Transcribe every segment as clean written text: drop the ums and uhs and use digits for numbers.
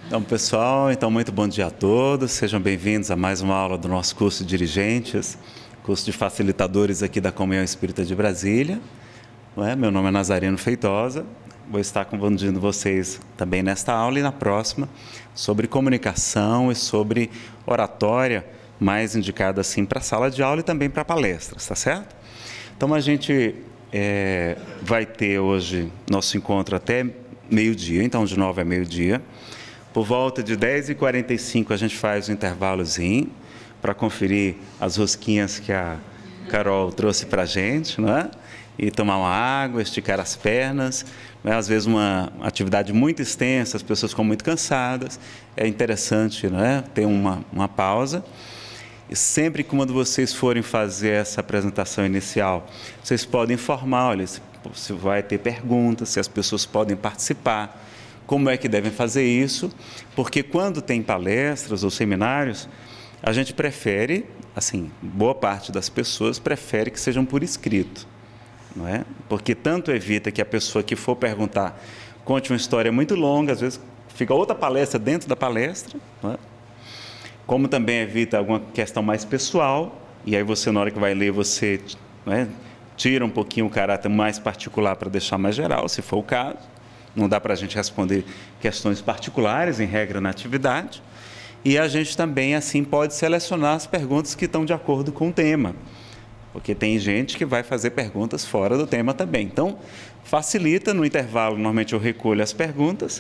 Então, pessoal, muito bom dia a todos. Sejam bem-vindos a mais uma aula do nosso curso de dirigentes, curso de facilitadores aqui da Comunhão Espírita de Brasília. Meu nome é Nazareno Feitosa. Vou estar conduzindo vocês também nesta aula e na próxima sobre comunicação e sobre oratória, mais indicada assim para a sala de aula e também para palestras, tá certo? Então, a gente vai ter hoje nosso encontro até meio-dia, então de 9 a meio-dia. Por volta de 10h45 a gente faz um intervalozinho para conferir as rosquinhas que a Carol trouxe para a gente, não é? E tomar uma água, esticar as pernas. Não é? Às vezes uma atividade muito extensa, as pessoas ficam muito cansadas. É interessante, não é? Ter uma pausa. E sempre que quando vocês forem fazer essa apresentação inicial, vocês podem informar, olha, se vai ter perguntas, se as pessoas podem participar. Como é que devem fazer isso? Porque quando tem palestras ou seminários, a gente prefere, assim, boa parte das pessoas prefere que sejam por escrito, não é? Porque tanto evita que a pessoa que for perguntar conte uma história muito longa, às vezes fica outra palestra dentro da palestra, não é? Como também evita alguma questão mais pessoal, e aí você, na hora que vai ler, você, não é, tira um pouquinho o caráter mais particular para deixar mais geral, se for o caso. Não dá para a gente responder questões particulares, em regra, na atividade. E a gente também, assim, pode selecionar as perguntas que estão de acordo com o tema. Porque tem gente que vai fazer perguntas fora do tema também. Então, facilita, no intervalo, normalmente eu recolho as perguntas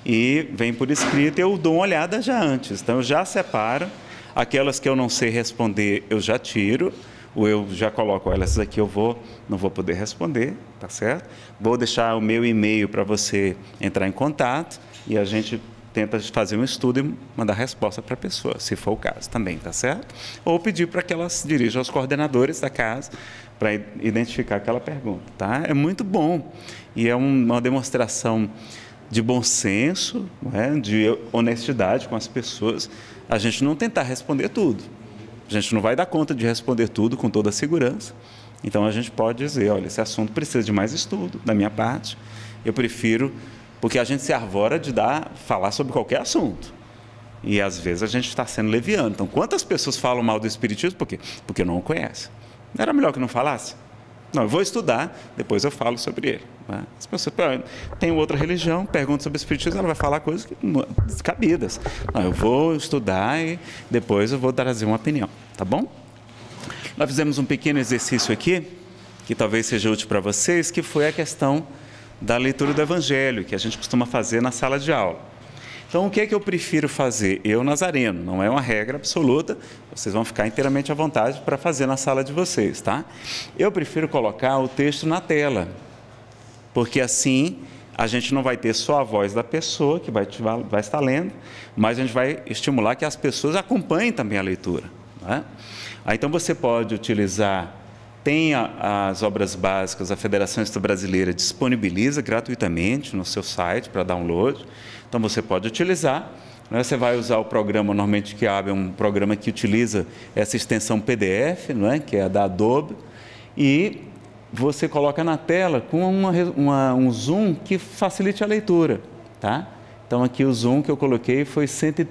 e vem por escrito e eu dou uma olhada já antes. Então, eu já separo. Aquelas que eu não sei responder, eu já tiro. Ou eu já coloco, olha, essas aqui não vou poder responder, tá certo? Vou deixar o meu e-mail para você entrar em contato e a gente tenta fazer um estudo e mandar resposta para a pessoa, se for o caso também, tá certo? Ou pedir para que elas dirijam aos coordenadores da casa para identificar aquela pergunta, tá? É muito bom e é uma demonstração de bom senso, não é? De honestidade com as pessoas, a gente não tentar responder tudo. A gente não vai dar conta de responder tudo com toda a segurança. Então, a gente pode dizer, olha, esse assunto precisa de mais estudo, da minha parte. Eu prefiro, porque a gente se arvora de falar sobre qualquer assunto. E, às vezes, a gente está sendo leviano. Então, quantas pessoas falam mal do Espiritismo? Por quê? Porque não o conhecem. Não era melhor que não falasse? Não, eu vou estudar, depois eu falo sobre ele. Né? As pessoas têm outra religião, perguntam sobre o Espiritismo, ela vai falar coisas descabidas. Não, eu vou estudar e depois eu vou trazer uma opinião, tá bom? Nós fizemos um pequeno exercício aqui, que talvez seja útil para vocês, que foi a questão da leitura do Evangelho, que a gente costuma fazer na sala de aula. Então, o que é que eu prefiro fazer? Eu, Nazareno, não é uma regra absoluta, vocês vão ficar inteiramente à vontade para fazer na sala de vocês, tá? Eu prefiro colocar o texto na tela, porque assim a gente não vai ter só a voz da pessoa que vai estar lendo, mas a gente vai estimular que as pessoas acompanhem também a leitura, né? Então, você pode utilizar, tem as obras básicas, a Federação Espírita Brasileira disponibiliza gratuitamente no seu site para download. Então, você pode utilizar, né? Você vai usar o programa, normalmente que abre um programa que utiliza essa extensão PDF, não é? Que é a da Adobe, e você coloca na tela com um zoom que facilite a leitura, tá? Então, aqui o zoom que eu coloquei foi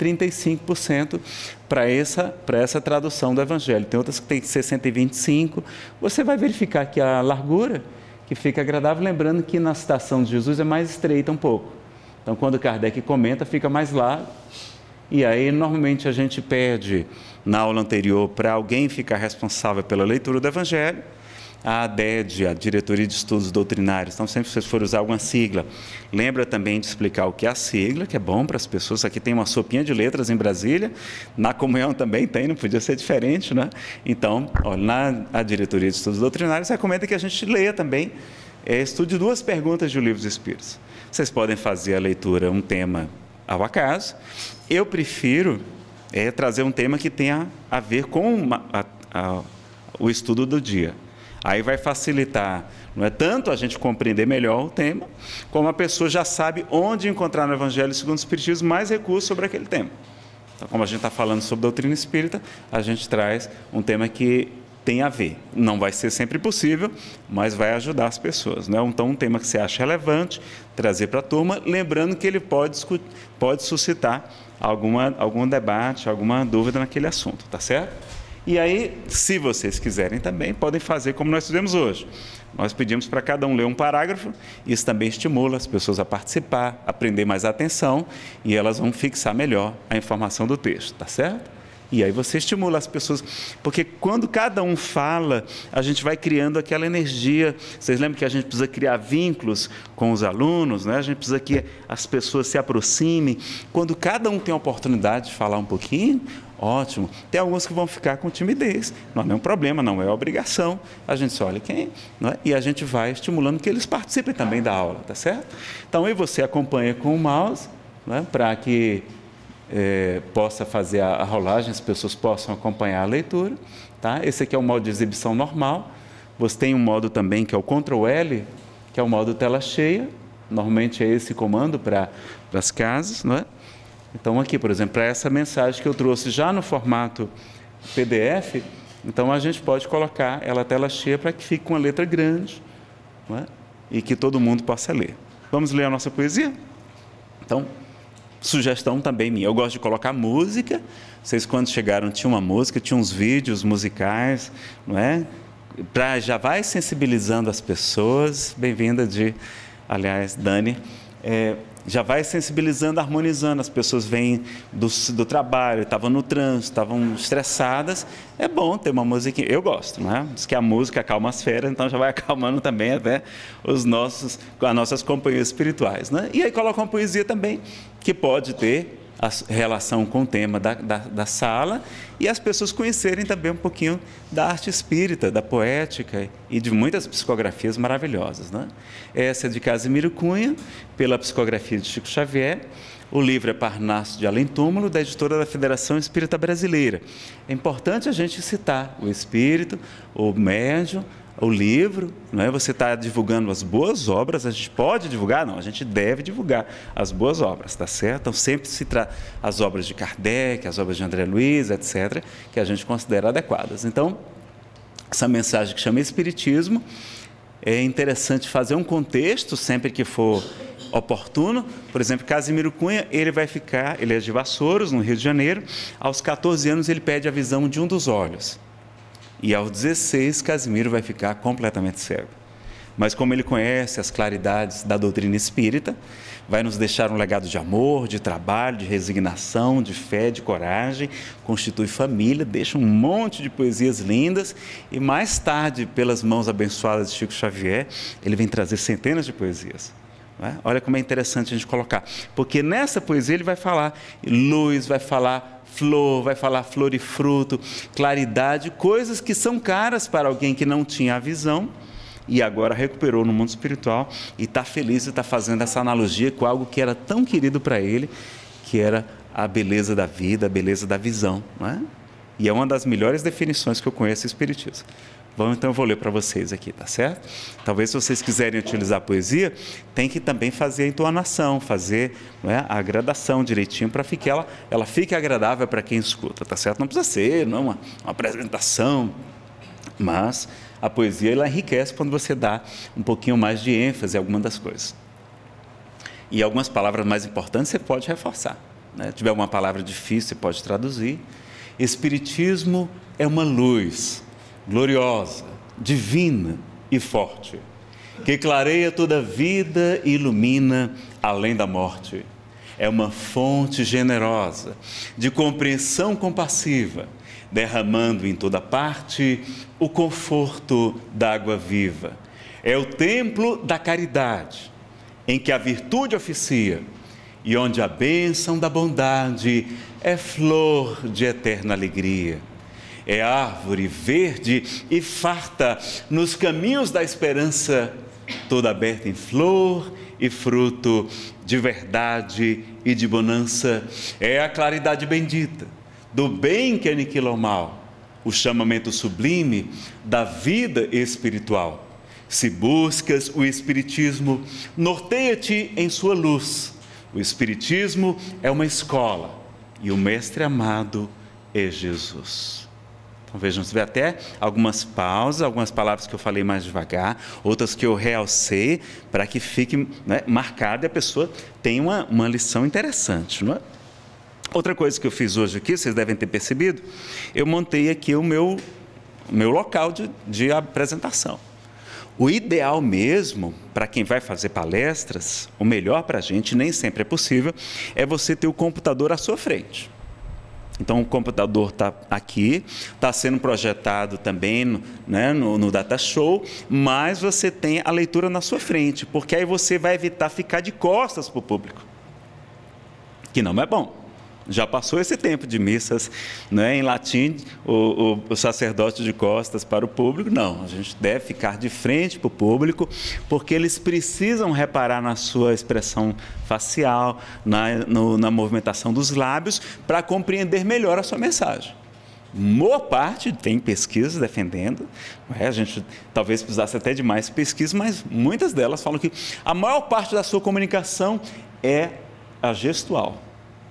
135% para essa tradução do Evangelho. Tem outras que tem que ser 125%. Você vai verificar que a largura, que fica agradável, lembrando que na citação de Jesus é mais estreita um pouco. Então, quando Kardec comenta, fica mais largo. E aí, normalmente, a gente pede, na aula anterior, para alguém ficar responsável pela leitura do Evangelho. A ADED, a Diretoria de Estudos Doutrinários. Então, sempre que vocês forem usar alguma sigla, lembra também de explicar o que é a sigla, que é bom para as pessoas. Aqui tem uma sopinha de letras em Brasília, na comunhão também tem, não podia ser diferente, né? Então, olha, na Diretoria de Estudos Doutrinários, recomenda que a gente leia também, estude 2 perguntas de O Livro dos Espíritos. Vocês podem fazer a leitura, um tema ao acaso. Eu prefiro trazer um tema que tenha a ver com o estudo do dia. Aí vai facilitar, não é tanto a gente compreender melhor o tema, como a pessoa já sabe onde encontrar no Evangelho segundo o Espiritismo mais recursos sobre aquele tema. Então, como a gente está falando sobre doutrina espírita, a gente traz um tema que tem a ver. Não vai ser sempre possível, mas vai ajudar as pessoas, né? Então, um tema que você acha relevante, trazer para a turma, lembrando que ele pode suscitar algum debate, alguma dúvida naquele assunto, tá certo? E aí, se vocês quiserem também, podem fazer como nós fizemos hoje. Nós pedimos para cada um ler um parágrafo, isso também estimula as pessoas a participar, a prender mais atenção, e elas vão fixar melhor a informação do texto, tá certo? E aí você estimula as pessoas, porque quando cada um fala, a gente vai criando aquela energia. Vocês lembram que a gente precisa criar vínculos com os alunos, né? A gente precisa que as pessoas se aproximem. Quando cada um tem a oportunidade de falar um pouquinho, ótimo. Tem alguns que vão ficar com timidez, não é nenhum problema, não é obrigação. A gente só olha quem, não é? E a gente vai estimulando que eles participem também da aula, tá certo? Então, aí você acompanha com o mouse, não é? Para que possa fazer a rolagem, as pessoas possam acompanhar a leitura, tá? Esse aqui é o modo de exibição normal. Você tem um modo também que é o Ctrl L, que é o modo tela cheia. Normalmente é esse comando para as casas, não é? Então aqui, por exemplo, para essa mensagem que eu trouxe já no formato PDF, então a gente pode colocar ela tela cheia para que fique com a letra grande, não é? E que todo mundo possa ler. Vamos ler a nossa poesia? Então, sugestão também minha, eu gosto de colocar música. Vocês quando chegaram tinha uma música, tinha uns vídeos musicais, não é? Já vai sensibilizando as pessoas. Bem-vinda aliás, Dani. Já vai sensibilizando, harmonizando. As pessoas vêm do trabalho, estavam no trânsito, estavam estressadas. É bom ter uma música, eu gosto, não é? Diz que a música acalma as feras, então já vai acalmando também até as nossas companhias espirituais, né? E aí coloca uma poesia também, que pode ter a relação com o tema da sala, e as pessoas conhecerem também um pouquinho da arte espírita, da poética e de muitas psicografias maravilhosas, né? Essa é de Casimiro Cunha, pela psicografia de Chico Xavier. O livro é Parnaso de Além Túmulo, da editora da Federação Espírita Brasileira. É importante a gente citar o espírito, o médium, o livro, não é? Você está divulgando as boas obras. A gente pode divulgar? Não, a gente deve divulgar as boas obras, tá certo? Então, sempre citar as obras de Kardec, as obras de André Luiz, etc., que a gente considera adequadas. Então, essa mensagem que chama Espiritismo, é interessante fazer um contexto sempre que for oportuno. Por exemplo, Casimiro Cunha, ele é de Vassouros, no Rio de Janeiro. Aos 14 anos, ele pede a visão de um dos olhos. E aos 16, Casimiro vai ficar completamente cego. Mas como ele conhece as claridades da doutrina espírita, vai nos deixar um legado de amor, de trabalho, de resignação, de fé, de coragem, constitui família, deixa um monte de poesias lindas, e mais tarde, pelas mãos abençoadas de Chico Xavier, ele vem trazer centenas de poesias. Olha como é interessante a gente colocar, porque nessa poesia ele vai falar luz, vai falar flor, vai falar flor e fruto, claridade, coisas que são caras para alguém que não tinha a visão e agora recuperou no mundo espiritual e está feliz e está fazendo essa analogia com algo que era tão querido para ele, que era a beleza da vida, a beleza da visão, não é? E é uma das melhores definições que eu conheço do Espiritismo. Então eu vou ler para vocês aqui, tá certo? Talvez se vocês quiserem utilizar a poesia, tem que também fazer a entonação, fazer, não é, a gradação direitinho para que ela fique agradável para quem escuta, tá certo? Não precisa ser, não é uma apresentação, mas a poesia ela enriquece quando você dá um pouquinho mais de ênfase a alguma das coisas. E algumas palavras mais importantes você pode reforçar, né? Se tiver alguma palavra difícil, você pode traduzir. Espiritismo é uma luz gloriosa, divina e forte, que clareia toda a vida e ilumina além da morte. É uma fonte generosa, de compreensão compassiva, derramando em toda parte o conforto da água viva. É o templo da caridade, em que a virtude oficia, e onde a bênção da bondade é flor de eterna alegria. É árvore verde e farta nos caminhos da esperança, toda aberta em flor e fruto de verdade e de bonança. É a claridade bendita do bem que aniquila o mal, o chamamento sublime da vida espiritual. Se buscas o Espiritismo, norteia-te em sua luz. O Espiritismo é uma escola e o mestre amado é Jesus. Então, vejam, você vê até algumas pausas, algumas palavras que eu falei mais devagar, outras que eu realcei, para que fique, né, marcado e a pessoa tenha uma lição interessante, não é? Outra coisa que eu fiz hoje aqui, vocês devem ter percebido, eu montei aqui o meu local de apresentação. O ideal mesmo, para quem vai fazer palestras, o melhor para a gente, nem sempre é possível, é você ter o computador à sua frente. Então, o computador está aqui, está sendo projetado também, né, no Data Show, mas você tem a leitura na sua frente, porque aí você vai evitar ficar de costas para o público, que não é bom. Já passou esse tempo de missas, né, em latim, o sacerdote de costas para o público. Não, a gente deve ficar de frente para o público, porque eles precisam reparar na sua expressão facial, na movimentação dos lábios, para compreender melhor a sua mensagem. Boa parte tem pesquisas defendendo, a gente talvez precisasse até de mais pesquisas, mas muitas delas falam que a maior parte da sua comunicação é a gestual.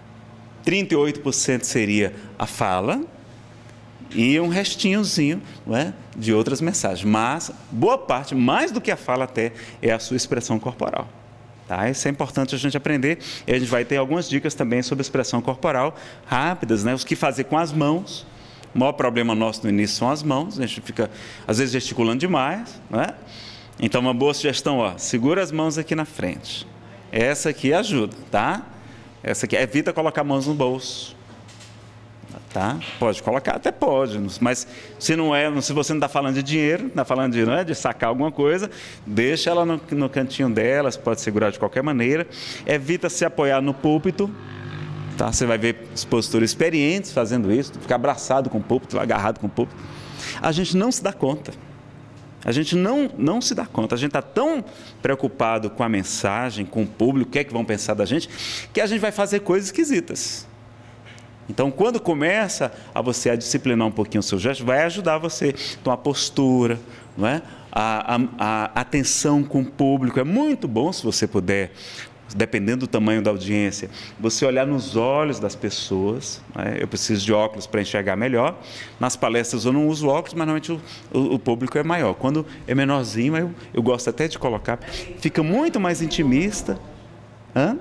38% seria a fala e um restinhozinho, não é, de outras mensagens. Mas boa parte, mais do que a fala até, é a sua expressão corporal. Tá? Isso é importante a gente aprender. E a gente vai ter algumas dicas também sobre expressão corporal, rápidas, né? Os que fazer com as mãos. O maior problema nosso no início são as mãos. A gente fica, às vezes, gesticulando demais. Não é? Então, uma boa sugestão, ó, segura as mãos aqui na frente. Essa aqui ajuda, tá? Essa aqui, evita colocar mãos no bolso, tá? Pode colocar, até pode, mas se você não está falando de dinheiro, está falando de sacar alguma coisa, deixa ela no cantinho dela, você pode segurar de qualquer maneira. Evita se apoiar no púlpito, tá? Você vai ver expositores experientes fazendo isso, ficar abraçado com o púlpito, agarrado com o púlpito. A gente não se dá conta. A gente não se dá conta, a gente está tão preocupado com a mensagem, com o público, o que é que vão pensar da gente, que a gente vai fazer coisas esquisitas. Então, quando começa a você disciplinar um pouquinho o seu gesto, vai ajudar você. Então, a postura, não é? A atenção com o público, é muito bom se você puder, dependendo do tamanho da audiência, você olhar nos olhos das pessoas, né? Eu preciso de óculos para enxergar melhor. Nas palestras eu não uso óculos, mas normalmente o público é maior. Quando é menorzinho, eu gosto até de colocar, fica muito mais intimista. Hã?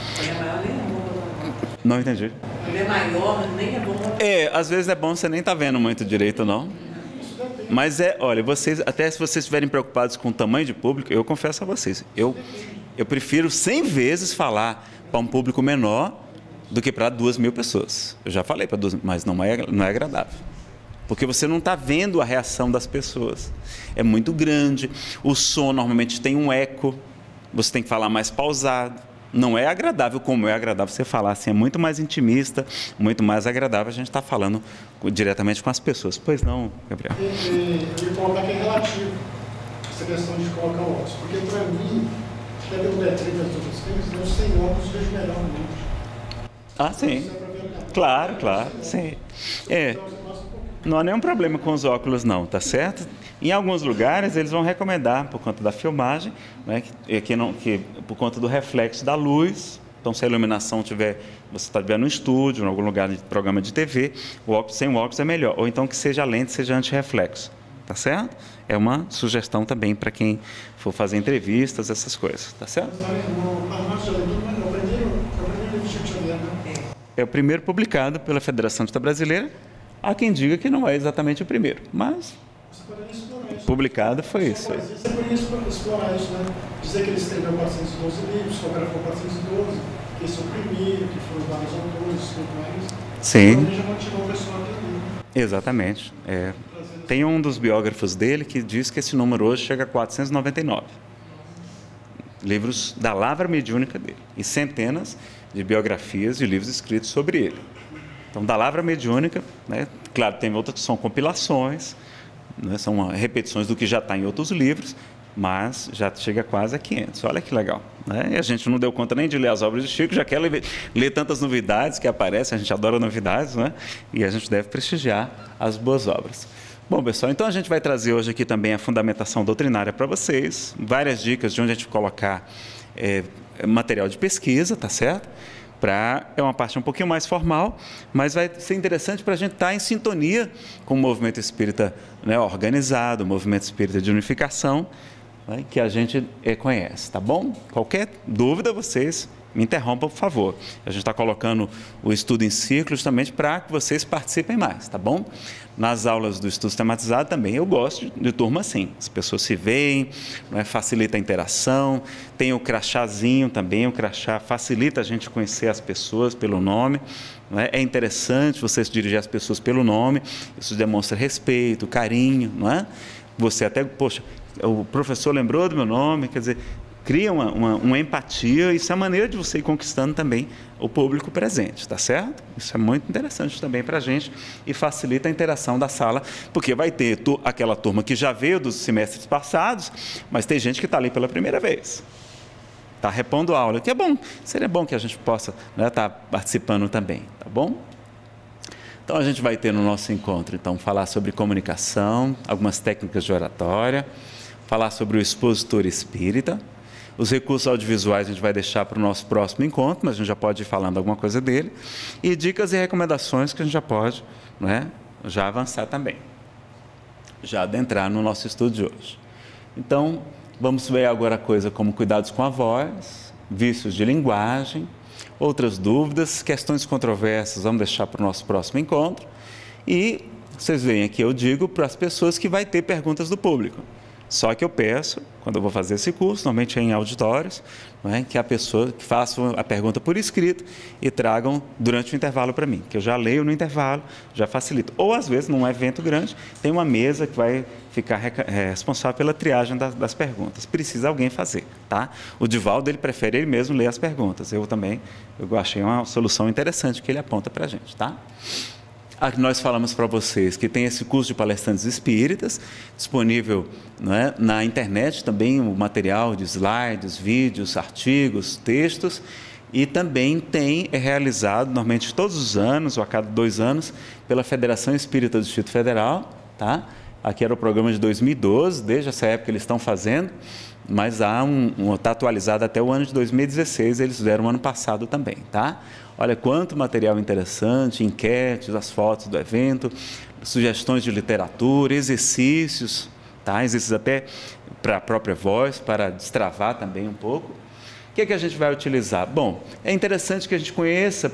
Não entendi. Ele é maior, nem é bom. Às vezes é bom, você nem está vendo muito direito, não. Mas olha, até se vocês estiverem preocupados com o tamanho de público, eu confesso a vocês, eu prefiro 100 vezes falar para um público menor do que para 2.000 pessoas. Eu já falei para 2.000, mas não é agradável. Porque você não está vendo a reação das pessoas. É muito grande, o som normalmente tem um eco, você tem que falar mais pausado. Não é agradável como é agradável você falar assim, é muito mais intimista, muito mais agradável a gente estar falando diretamente com as pessoas. Pois não, Gabriel? Eu ia colocar que é relativo, essa questão de colocar óculos, porque para mim, até pelo detalhe das outras coisas, eu sem óculos vejo melhor no mundo. Ah, sim. Claro, sim. Não há nenhum problema com os óculos não, tá certo? Em alguns lugares eles vão recomendar, por conta da filmagem, né, que por conta do reflexo da luz. Então, se a iluminação você estiver no estúdio, em algum lugar de programa de TV, o óculos sem o óculos é melhor. Ou então que seja a lente, seja antirreflexo, tá certo? É uma sugestão também para quem for fazer entrevistas, essas coisas, tá certo? É o primeiro publicado pela Federação Espírita Brasileira. Há quem diga que não é exatamente o primeiro, mas publicado foi isso. Você poderia explorar isso, né? Dizer que ele escreveu 412 livros, fotografou 412, que esse é o primeiro, que foram vários autores, tudo mais. Sim. Então, ele já motivou o pessoal a ter. Exatamente. Tem um dos biógrafos dele que diz que esse número hoje chega a 499. Livros da lavra mediúnica dele. E centenas de biografias de livros escritos sobre ele. Então, da lavra mediúnica, né? Claro, tem outras que são compilações, né? São repetições do que já está em outros livros, mas já chega quase a 500. Olha que legal, né? E a gente não deu conta nem de ler as obras de Chico, já quer ler tantas novidades que aparecem, a gente adora novidades, né? E a gente deve prestigiar as boas obras. Bom, pessoal, então a gente vai trazer hoje aqui também a fundamentação doutrinária para vocês, várias dicas de onde a gente colocar material de pesquisa, tá certo? É uma parte um pouquinho mais formal, mas vai ser interessante para a gente estar em sintonia com o movimento espírita, né, organizado, o movimento espírita de unificação, né, que a gente conhece, tá bom? Qualquer dúvida, vocês me interrompam, por favor. A gente está colocando o estudo em círculo justamente para que vocês participem mais, tá bom? Nas aulas do estudo sistematizado também eu gosto de turma assim. As pessoas se veem, né, facilita a interação. Tem o crachazinho também, o crachá facilita a gente conhecer as pessoas pelo nome. Né? É interessante você se dirigir às pessoas pelo nome, isso demonstra respeito, carinho, não é? Você até, poxa, o professor lembrou do meu nome, quer dizer, cria uma empatia, isso é a maneira de você ir conquistando também o público presente, tá certo? Isso é muito interessante também para a gente e facilita a interação da sala, porque vai ter aquela turma que já veio dos semestres passados, mas tem gente que está ali pela primeira vez, está repondo a aula, que é bom, seria bom que a gente possa, né, estar participando também, tá bom? Então a gente vai ter no nosso encontro, então, falar sobre comunicação, algumas técnicas de oratória, falar sobre o expositor espírita. Os recursos audiovisuais a gente vai deixar para o nosso próximo encontro, mas a gente já pode ir falando alguma coisa dele. E dicas e recomendações que a gente já pode, né, já avançar também. Já adentrar no nosso estudo de hoje. Então, vamos ver agora coisa como cuidados com a voz, vícios de linguagem, outras dúvidas, questões controversas, vamos deixar para o nosso próximo encontro. E vocês veem aqui, eu digo para as pessoas que vai ter perguntas do público. Só que eu peço, quando eu vou fazer esse curso, normalmente é em auditórios, não é, que a pessoa que faça a pergunta por escrito e tragam durante o intervalo para mim, que eu já leio no intervalo, já facilito. Ou, às vezes, num evento grande, tem uma mesa que vai ficar responsável pela triagem das perguntas. Precisa alguém fazer, tá? O Divaldo, ele prefere ele mesmo ler as perguntas. Eu também, eu achei uma solução interessante que ele aponta para a gente, tá? Aqui nós falamos para vocês que tem esse curso de palestrantes espíritas, disponível, não é, na internet também, o material de slides, vídeos, artigos, textos, e também é realizado, normalmente todos os anos, ou a cada 2 anos, pela Federação Espírita do Distrito Federal, tá? Aqui era o programa de 2012, desde essa época eles estão fazendo, mas está atualizado até o ano de 2016, eles fizeram ano passado também, tá? Olha quanto material interessante, enquetes, as fotos do evento, sugestões de literatura, exercícios, tá? Exercícios até para a própria voz, para destravar também um pouco. O que é que a gente vai utilizar? Bom, é interessante que a gente conheça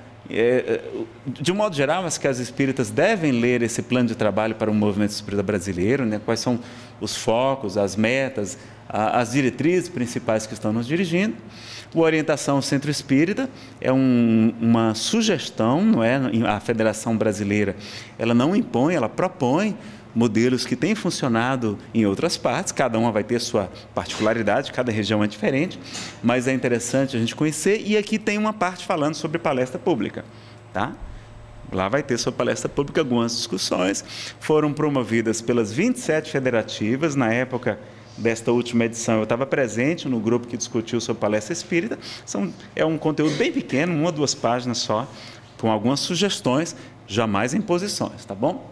de um modo geral, as casas espíritas devem ler esse plano de trabalho para o movimento espírita brasileiro, né? Quais são os focos, as metas, as diretrizes principais que estão nos dirigindo. O Orientação Centro Espírita é uma sugestão, não é? A Federação Brasileira, ela não impõe, ela propõe modelos que têm funcionado em outras partes, cada uma vai ter sua particularidade, cada região é diferente, mas é interessante a gente conhecer, e aqui tem uma parte falando sobre palestra pública, tá? Lá vai ter sobre palestra pública algumas discussões, foram promovidas pelas 27 federativas, na época desta última edição eu estava presente no grupo que discutiu sobre palestra espírita, é um conteúdo bem pequeno, 1 ou 2 páginas só, com algumas sugestões, jamais imposições, tá bom?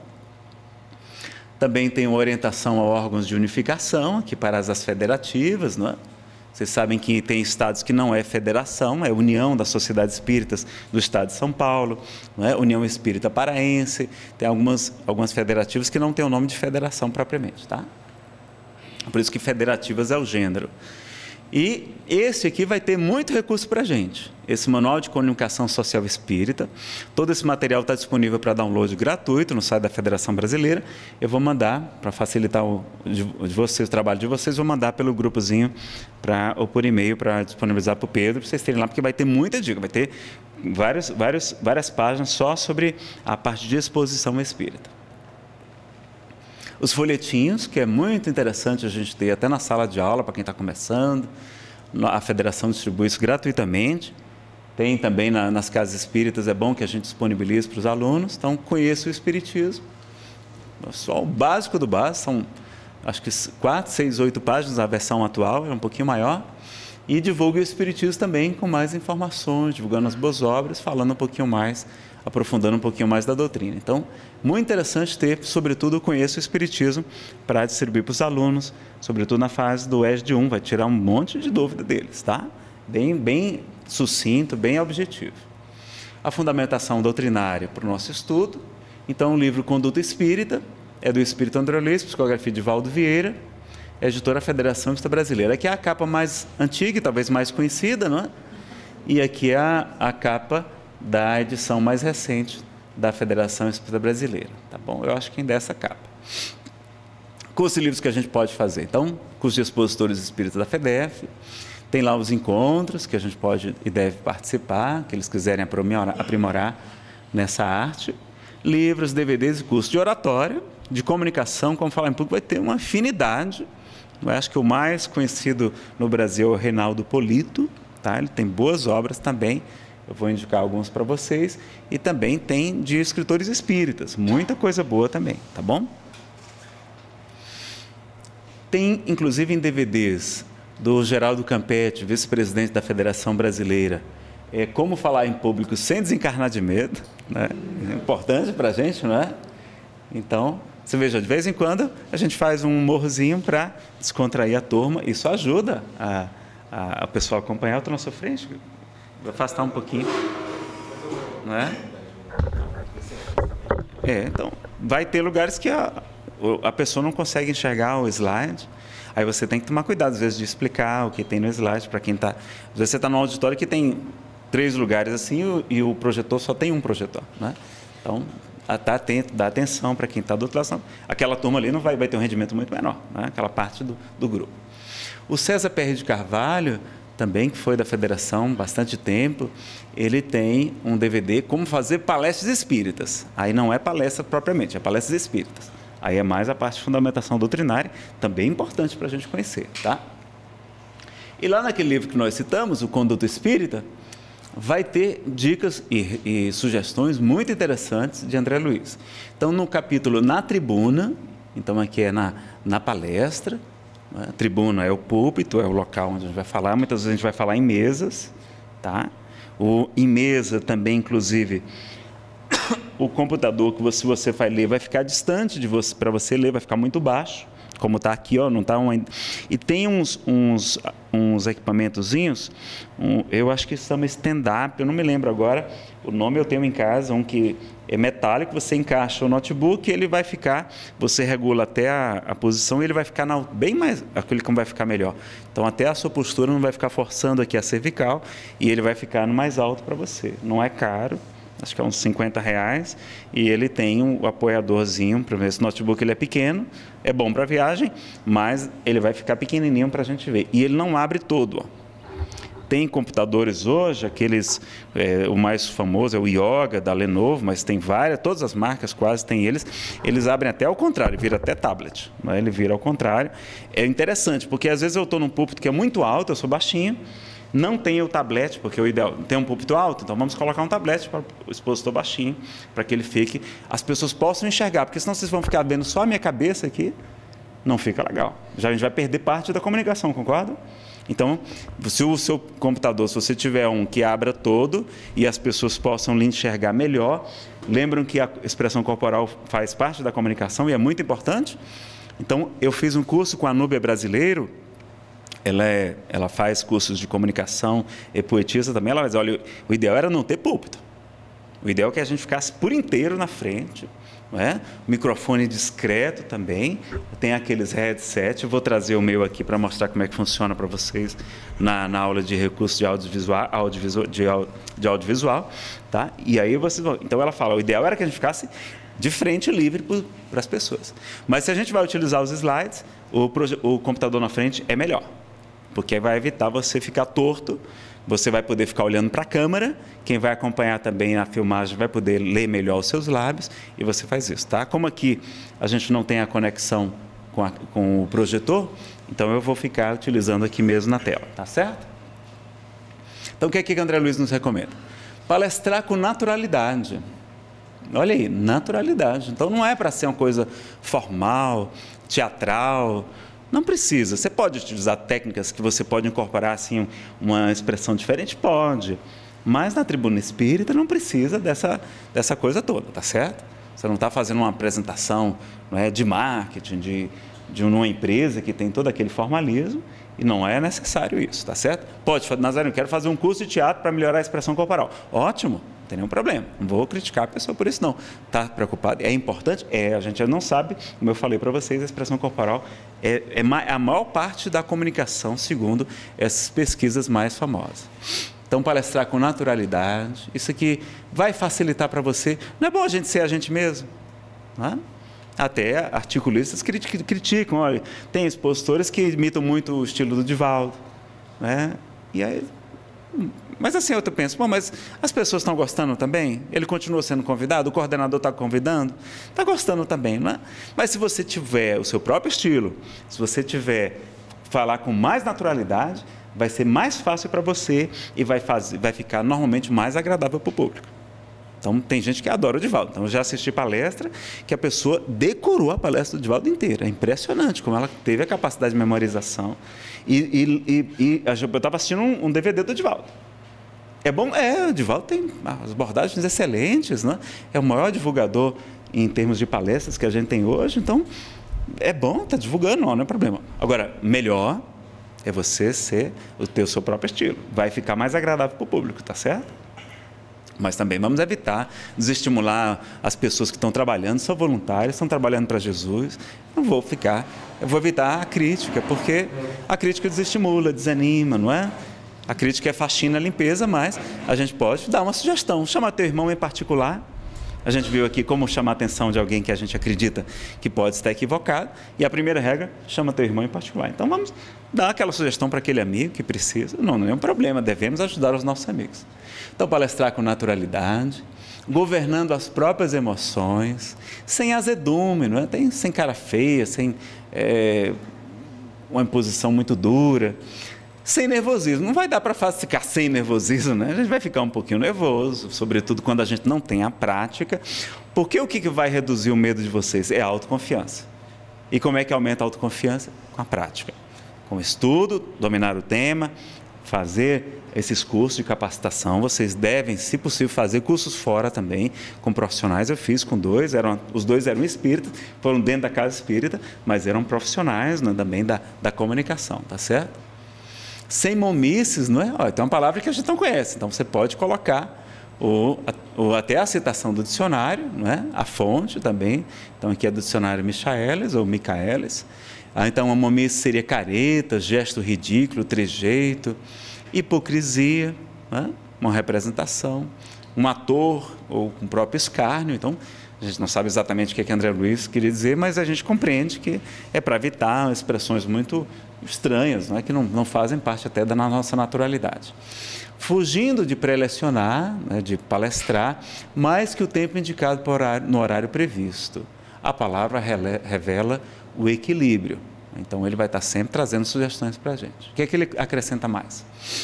Também tem uma orientação a órgãos de unificação, aqui para as federativas, não é? Vocês sabem que tem estados que não é federação, é União das Sociedades Espíritas do Estado de São Paulo, não é? União Espírita Paraense, tem algumas federativas que não têm o nome de federação propriamente, tá? Por isso que federativas é o gênero. E esse aqui vai ter muito recurso para a gente. Esse Manual de Comunicação Social Espírita. Todo esse material está disponível para download gratuito no site da Federação Brasileira. Eu vou mandar, para facilitar o trabalho de vocês, vou mandar pelo grupozinho ou por e-mail para disponibilizar para o Pedro, para vocês terem lá, porque vai ter muita dica, vai ter várias páginas só sobre a parte de exposição espírita. Os folhetinhos, que é muito interessante a gente ter até na sala de aula para quem está começando. A Federação distribui isso gratuitamente. Tem também nas casas espíritas, é bom que a gente disponibilize para os alunos. Então, conheça o Espiritismo. Só o básico do básico, são acho que 4, 6, 8 páginas, a versão atual é um pouquinho maior. E divulgue o Espiritismo também com mais informações, divulgando as boas obras, falando um pouquinho mais, aprofundando um pouquinho mais da doutrina. Então, muito interessante ter, sobretudo, conheça o Espiritismo para distribuir para os alunos, sobretudo na fase do ESD 1, vai tirar um monte de dúvida deles, tá? Bem sucinto, bem objetivo. A fundamentação doutrinária para o nosso estudo. Então, o livro Conduta Espírita, é do Espírito André Luiz, psicografia de Valdo Vieira, é editora Federação Espírita Brasileira. Aqui é a capa mais antiga e talvez mais conhecida, não é? E aqui é a capa da edição mais recente da Federação Espírita Brasileira, tá bom? Eu acho que ainda é essa capa. Curso de livros que a gente pode fazer. Então, curso de expositores espíritas da FEDEF, tem lá os encontros que a gente pode e deve participar, que eles quiserem aprimorar nessa arte. Livros, DVDs e curso de oratória, de comunicação, como falar em público, vai ter uma afinidade. Eu acho que o mais conhecido no Brasil é o Reinaldo Polito, tá? Ele tem boas obras também, eu vou indicar alguns para vocês, e também tem de escritores espíritas, muita coisa boa também, tá bom? Tem, inclusive, em DVDs do Geraldo Campetti, vice-presidente da Federação Brasileira, Como Falar em Público Sem Desencarnar de Medo, né? É importante para a gente, não é? Então, você veja, de vez em quando a gente faz um humorzinho para descontrair a turma, isso ajuda a pessoa a acompanhar. Eu estou na sua frente, vou afastar um pouquinho, não é? Então, vai ter lugares que a pessoa não consegue enxergar o slide, aí você tem que tomar cuidado, às vezes, de explicar o que tem no slide para quem está... Às vezes você está num auditório que tem 3 lugares assim e o projetor só tem um projetor, né? Então, tá atento, dá atenção para quem está do outro lado. Aquela turma ali não vai ter um rendimento muito menor, né? Aquela parte do grupo. O César Perry de Carvalho, também, que foi da Federação há bastante tempo, ele tem um DVD Como Fazer Palestras Espíritas. Aí não é palestra propriamente, é palestras espíritas. Aí é mais a parte de fundamentação doutrinária, também importante para a gente conhecer, tá? E lá naquele livro que nós citamos, o Conduta Espírita, vai ter dicas e sugestões muito interessantes de André Luiz. Então, no capítulo Na Tribuna, então aqui é na palestra, né? A tribuna é o púlpito, é o local onde a gente vai falar, muitas vezes a gente vai falar em mesas, tá? Em mesa também, inclusive, o computador que você vai ler vai ficar distante de você, para você ler, vai ficar muito baixo, como está aqui, ó, não está e tem uns equipamentozinhos, eu acho que chama stand-up, eu não me lembro agora o nome, eu tenho em casa, um que é metálico, você encaixa o notebook, ele vai ficar, você regula até a posição e ele vai ficar bem mais, aquele como vai ficar melhor. Então, até a sua postura não vai ficar forçando aqui a cervical e ele vai ficar no mais alto para você. Não é caro, acho que é uns R$50, e ele tem um apoiadorzinho, para ver esse notebook ele é pequeno, é bom para viagem, mas ele vai ficar pequenininho para a gente ver. E ele não abre todo, ó. Tem computadores hoje, aqueles, o mais famoso é o Yoga, da Lenovo, mas tem várias, todas as marcas quase têm eles abrem até ao contrário, vira até tablet, né? Ele vira ao contrário. É interessante, porque às vezes eu estou num púlpito que é muito alto, eu sou baixinho, não tem o tablet, porque o ideal tem um púlpito alto, então vamos colocar um tablet para o expositor baixinho, para que ele fique, as pessoas possam enxergar, porque senão vocês vão ficar vendo só a minha cabeça aqui, não fica legal. Já a gente vai perder parte da comunicação, concorda? Então, se o seu computador, se você tiver um que abra todo e as pessoas possam lhe enxergar melhor, lembram que a expressão corporal faz parte da comunicação e é muito importante? Então, eu fiz um curso com a Núbia Brasileiro. Ela faz cursos de comunicação, é poetisa também. Ela diz, olha, o ideal era não ter púlpito. O ideal é que a gente ficasse por inteiro na frente, não é? Microfone discreto também. Tem aqueles headset, eu vou trazer o meu aqui para mostrar como é que funciona para vocês na aula de recursos de audiovisual, tá? E aí vocês vão... Então ela fala, o ideal era que a gente ficasse de frente livre para as pessoas. Mas se a gente vai utilizar os slides, o computador na frente é melhor, porque vai evitar você ficar torto, você vai poder ficar olhando para a câmera, quem vai acompanhar também a filmagem vai poder ler melhor os seus lábios, e você faz isso, tá? Como aqui a gente não tem a conexão com o projetor, então eu vou ficar utilizando aqui mesmo na tela, tá certo? Então, o que é que André Luiz nos recomenda? Palestrar com naturalidade. Olha aí, naturalidade. Então, não é para ser uma coisa formal, teatral. Não precisa. Você pode utilizar técnicas que você pode incorporar assim, uma expressão diferente? Pode. Mas na tribuna espírita não precisa dessa coisa toda, tá certo? Você não está fazendo uma apresentação, não é, de marketing, de uma empresa que tem todo aquele formalismo. E não é necessário isso, tá certo? Pode falar, Nazareno, quero fazer um curso de teatro para melhorar a expressão corporal. Ótimo, não tem nenhum problema. Não vou criticar a pessoa por isso, não. Está preocupado? É importante? A gente não sabe, como eu falei para vocês, a expressão corporal é a maior parte da comunicação, segundo essas pesquisas mais famosas. Então, palestrar com naturalidade, isso aqui vai facilitar para você. Não é bom a gente ser a gente mesmo? Não é? Até articulistas criticam, olha, tem expositores que imitam muito o estilo do Divaldo, né? E aí, mas assim, eu penso, bom, mas as pessoas estão gostando também? Ele continua sendo convidado? O coordenador está convidando? Está gostando também, não é? Mas se você tiver o seu próprio estilo, se você tiver falar com mais naturalidade, vai ser mais fácil para você e vai ficar normalmente mais agradável para o público. Então, tem gente que adora o Divaldo. Então, eu já assisti palestra que a pessoa decorou a palestra do Divaldo inteira. É impressionante como ela teve a capacidade de memorização. E eu estava assistindo um DVD do Divaldo. É bom? O Divaldo tem as abordagens excelentes, né? É o maior divulgador em termos de palestras que a gente tem hoje. Então, é bom, está divulgando, não é problema. Agora, melhor é você ter o seu próprio estilo. Vai ficar mais agradável para o público, tá certo? Mas também vamos evitar desestimular as pessoas que estão trabalhando, são voluntárias, estão trabalhando para Jesus. Eu vou evitar a crítica, porque a crítica desestimula, desanima, não é? A crítica é faxina, limpeza, mas a gente pode dar uma sugestão, chamar teu irmão em particular. A gente viu aqui como chamar a atenção de alguém que a gente acredita que pode estar equivocado. E a primeira regra, chama teu irmão em particular. Então vamos dar aquela sugestão para aquele amigo que precisa. Não é um problema, devemos ajudar os nossos amigos. Então, palestrar com naturalidade, governando as próprias emoções, sem azedume, não é? Sem cara feia, sem uma imposição muito dura. Sem nervosismo. Não vai dar para ficar sem nervosismo, né? A gente vai ficar um pouquinho nervoso, sobretudo quando a gente não tem a prática. Porque o que vai reduzir o medo de vocês? É a autoconfiança. E como é que aumenta a autoconfiança? Com a prática. Com o estudo, dominar o tema, fazer esses cursos de capacitação. Vocês devem, se possível, fazer cursos fora também, com profissionais. Eu fiz com dois, os dois eram espíritas, foram dentro da casa espírita, mas eram profissionais, né, também da comunicação, tá certo? Sem momices, não é? Tem uma palavra que a gente não conhece, então você pode colocar até a citação do dicionário, não é? A fonte também, então aqui é do dicionário Michaelis ou Michaelis. Então a momice seria careta, gesto ridículo, trejeito, hipocrisia, não é? Uma representação, um ator ou um próprio escárnio. Então a gente não sabe exatamente o que André Luiz queria dizer, mas a gente compreende que é para evitar expressões muito estranhas, não é? Que não fazem parte até da nossa naturalidade. Fugindo de prelecionar, né, de palestrar, mais que o tempo indicado no horário previsto. A palavra revela o equilíbrio. Então, ele vai estar sempre trazendo sugestões para a gente. O que é que ele acrescenta mais?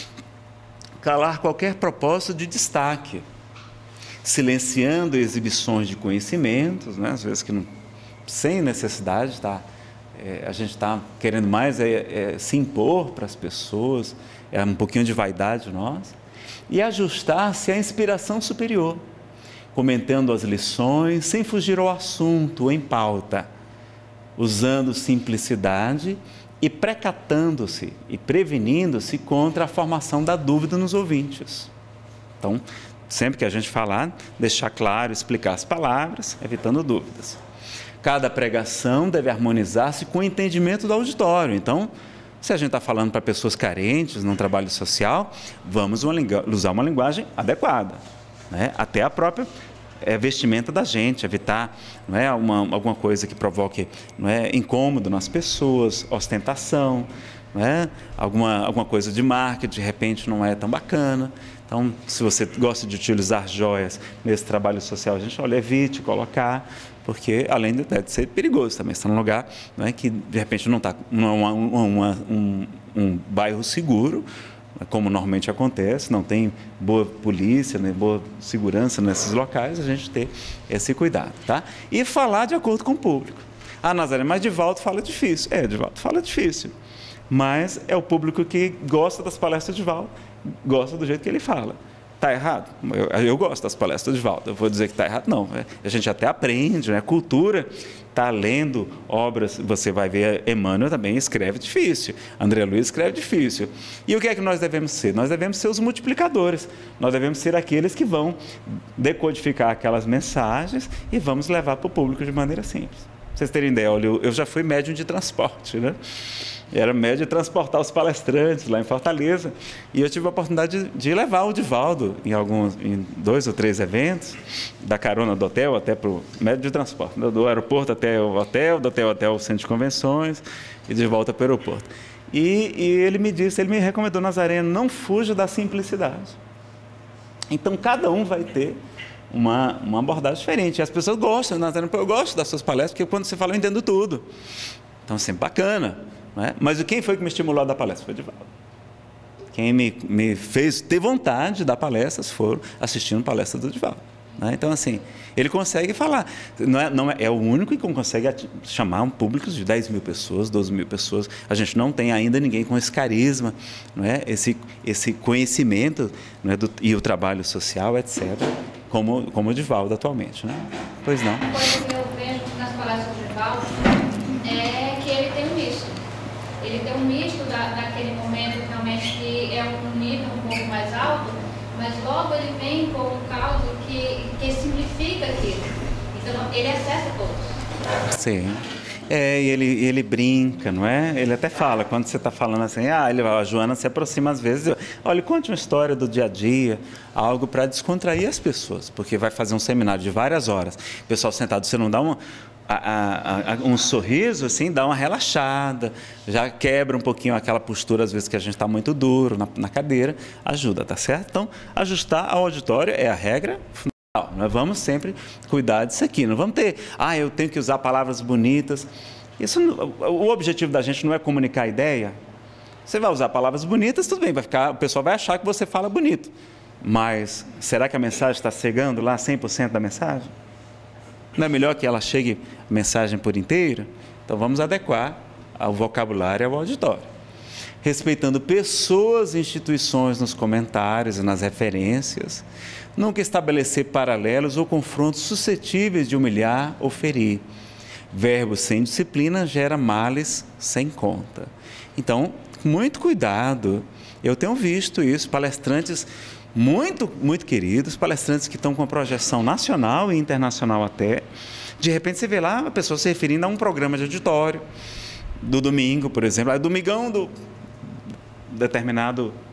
Calar qualquer propósito de destaque, silenciando exibições de conhecimentos, né, às vezes que não, sem necessidade, a gente está querendo mais se impor para as pessoas, um pouquinho de vaidade nossa, e ajustar-se à inspiração superior, comentando as lições sem fugir ao assunto, em pauta, usando simplicidade e precatando-se e prevenindo-se contra a formação da dúvida nos ouvintes. Então, sempre que a gente falar, deixar claro, explicar as palavras, evitando dúvidas. Cada pregação deve harmonizar-se com o entendimento do auditório. Então, se a gente está falando para pessoas carentes, num trabalho social, vamos usar uma linguagem adequada, né? Até a própria vestimenta da gente, evitar, não é, alguma coisa que provoque, não é, incômodo nas pessoas, ostentação, não é, alguma coisa de marca, de repente não é tão bacana. Então, se você gosta de utilizar joias nesse trabalho social, a gente evite colocar, porque além de ser perigoso também, está num lugar, não é, que de repente não é um bairro seguro, como normalmente acontece, não tem boa polícia, né, boa segurança nesses locais, a gente ter esse cuidado, tá? E falar de acordo com o público. Nazaré, mas Divaldo fala difícil. Divaldo fala difícil, mas é o público que gosta das palestras de Divaldo, gosta do jeito que ele fala. Está errado? Eu gosto das palestras do Divaldo. Eu vou dizer que está errado? Não. A gente até aprende, né? Cultura, está lendo obras, você vai ver, Emmanuel também escreve difícil, André Luiz escreve difícil. E o que é que nós devemos ser? Nós devemos ser os multiplicadores. Nós devemos ser aqueles que vão decodificar aquelas mensagens e vamos levar para o público de maneira simples. Pra vocês terem ideia, olha, eu já fui médium de transporte, né? Era médio de transportar os palestrantes lá em Fortaleza. E eu tive a oportunidade de levar o Divaldo em 2 ou 3 eventos, da carona do hotel até para o médio de transporte, do aeroporto até o hotel, do hotel até o centro de convenções e de volta para o aeroporto. E ele me recomendou, Nazareno, não fuja da simplicidade. Então, cada um vai ter uma abordagem diferente. E as pessoas gostam, Nazareno, eu gosto das suas palestras, porque quando você fala, eu entendo tudo. Então, sempre bacana. Não é? Mas quem foi que me estimulou a dar palestra? Foi o Divaldo. Quem me fez ter vontade de dar palestras foram assistindo palestras do Divaldo. Né? Então, assim, ele consegue falar. É o único que consegue chamar um público de 10 mil pessoas, 12 mil pessoas. A gente não tem ainda ninguém com esse carisma, não é? Esse conhecimento, não é? E o trabalho social, etc., como o Divaldo atualmente. Né? Pois não. Uma coisa que eu vejo nas palestras do Divaldo é que ele tem um misto. Ele tem um misto daquele momento realmente que é um nível um pouco mais alto, mas logo ele vem com um caldo que simplifica aquilo. Então, ele acessa todos. Sim. E ele brinca, não é? Ele até fala, quando você está falando assim, a Joana se aproxima às vezes, olha, conte uma história do dia a dia, algo para descontrair as pessoas, porque vai fazer um seminário de várias horas, o pessoal sentado, você não dá um sorriso, assim, dá uma relaxada, já quebra um pouquinho aquela postura, às vezes, que a gente está muito duro na cadeira, ajuda, tá certo? Então, ajustar ao auditório é a regra fundamental. Nós vamos sempre cuidar disso aqui, não vamos ter, eu tenho que usar palavras bonitas. O objetivo da gente não é comunicar a ideia. Você vai usar palavras bonitas, tudo bem, o pessoal vai achar que você fala bonito, mas será que a mensagem está chegando lá 100% da mensagem? Não é melhor que ela chegue a mensagem por inteiro? Então, vamos adequar o vocabulário ao auditório. Respeitando pessoas e instituições nos comentários e nas referências. Nunca estabelecer paralelos ou confrontos suscetíveis de humilhar ou ferir. Verbo sem disciplina gera males sem conta. Então, muito cuidado. Eu tenho visto isso, palestrantes muito, muito queridos, palestrantes que estão com projeção nacional e internacional até. De repente você vê lá a pessoa se referindo a um programa de auditório, do domingo, por exemplo, domingão do determinado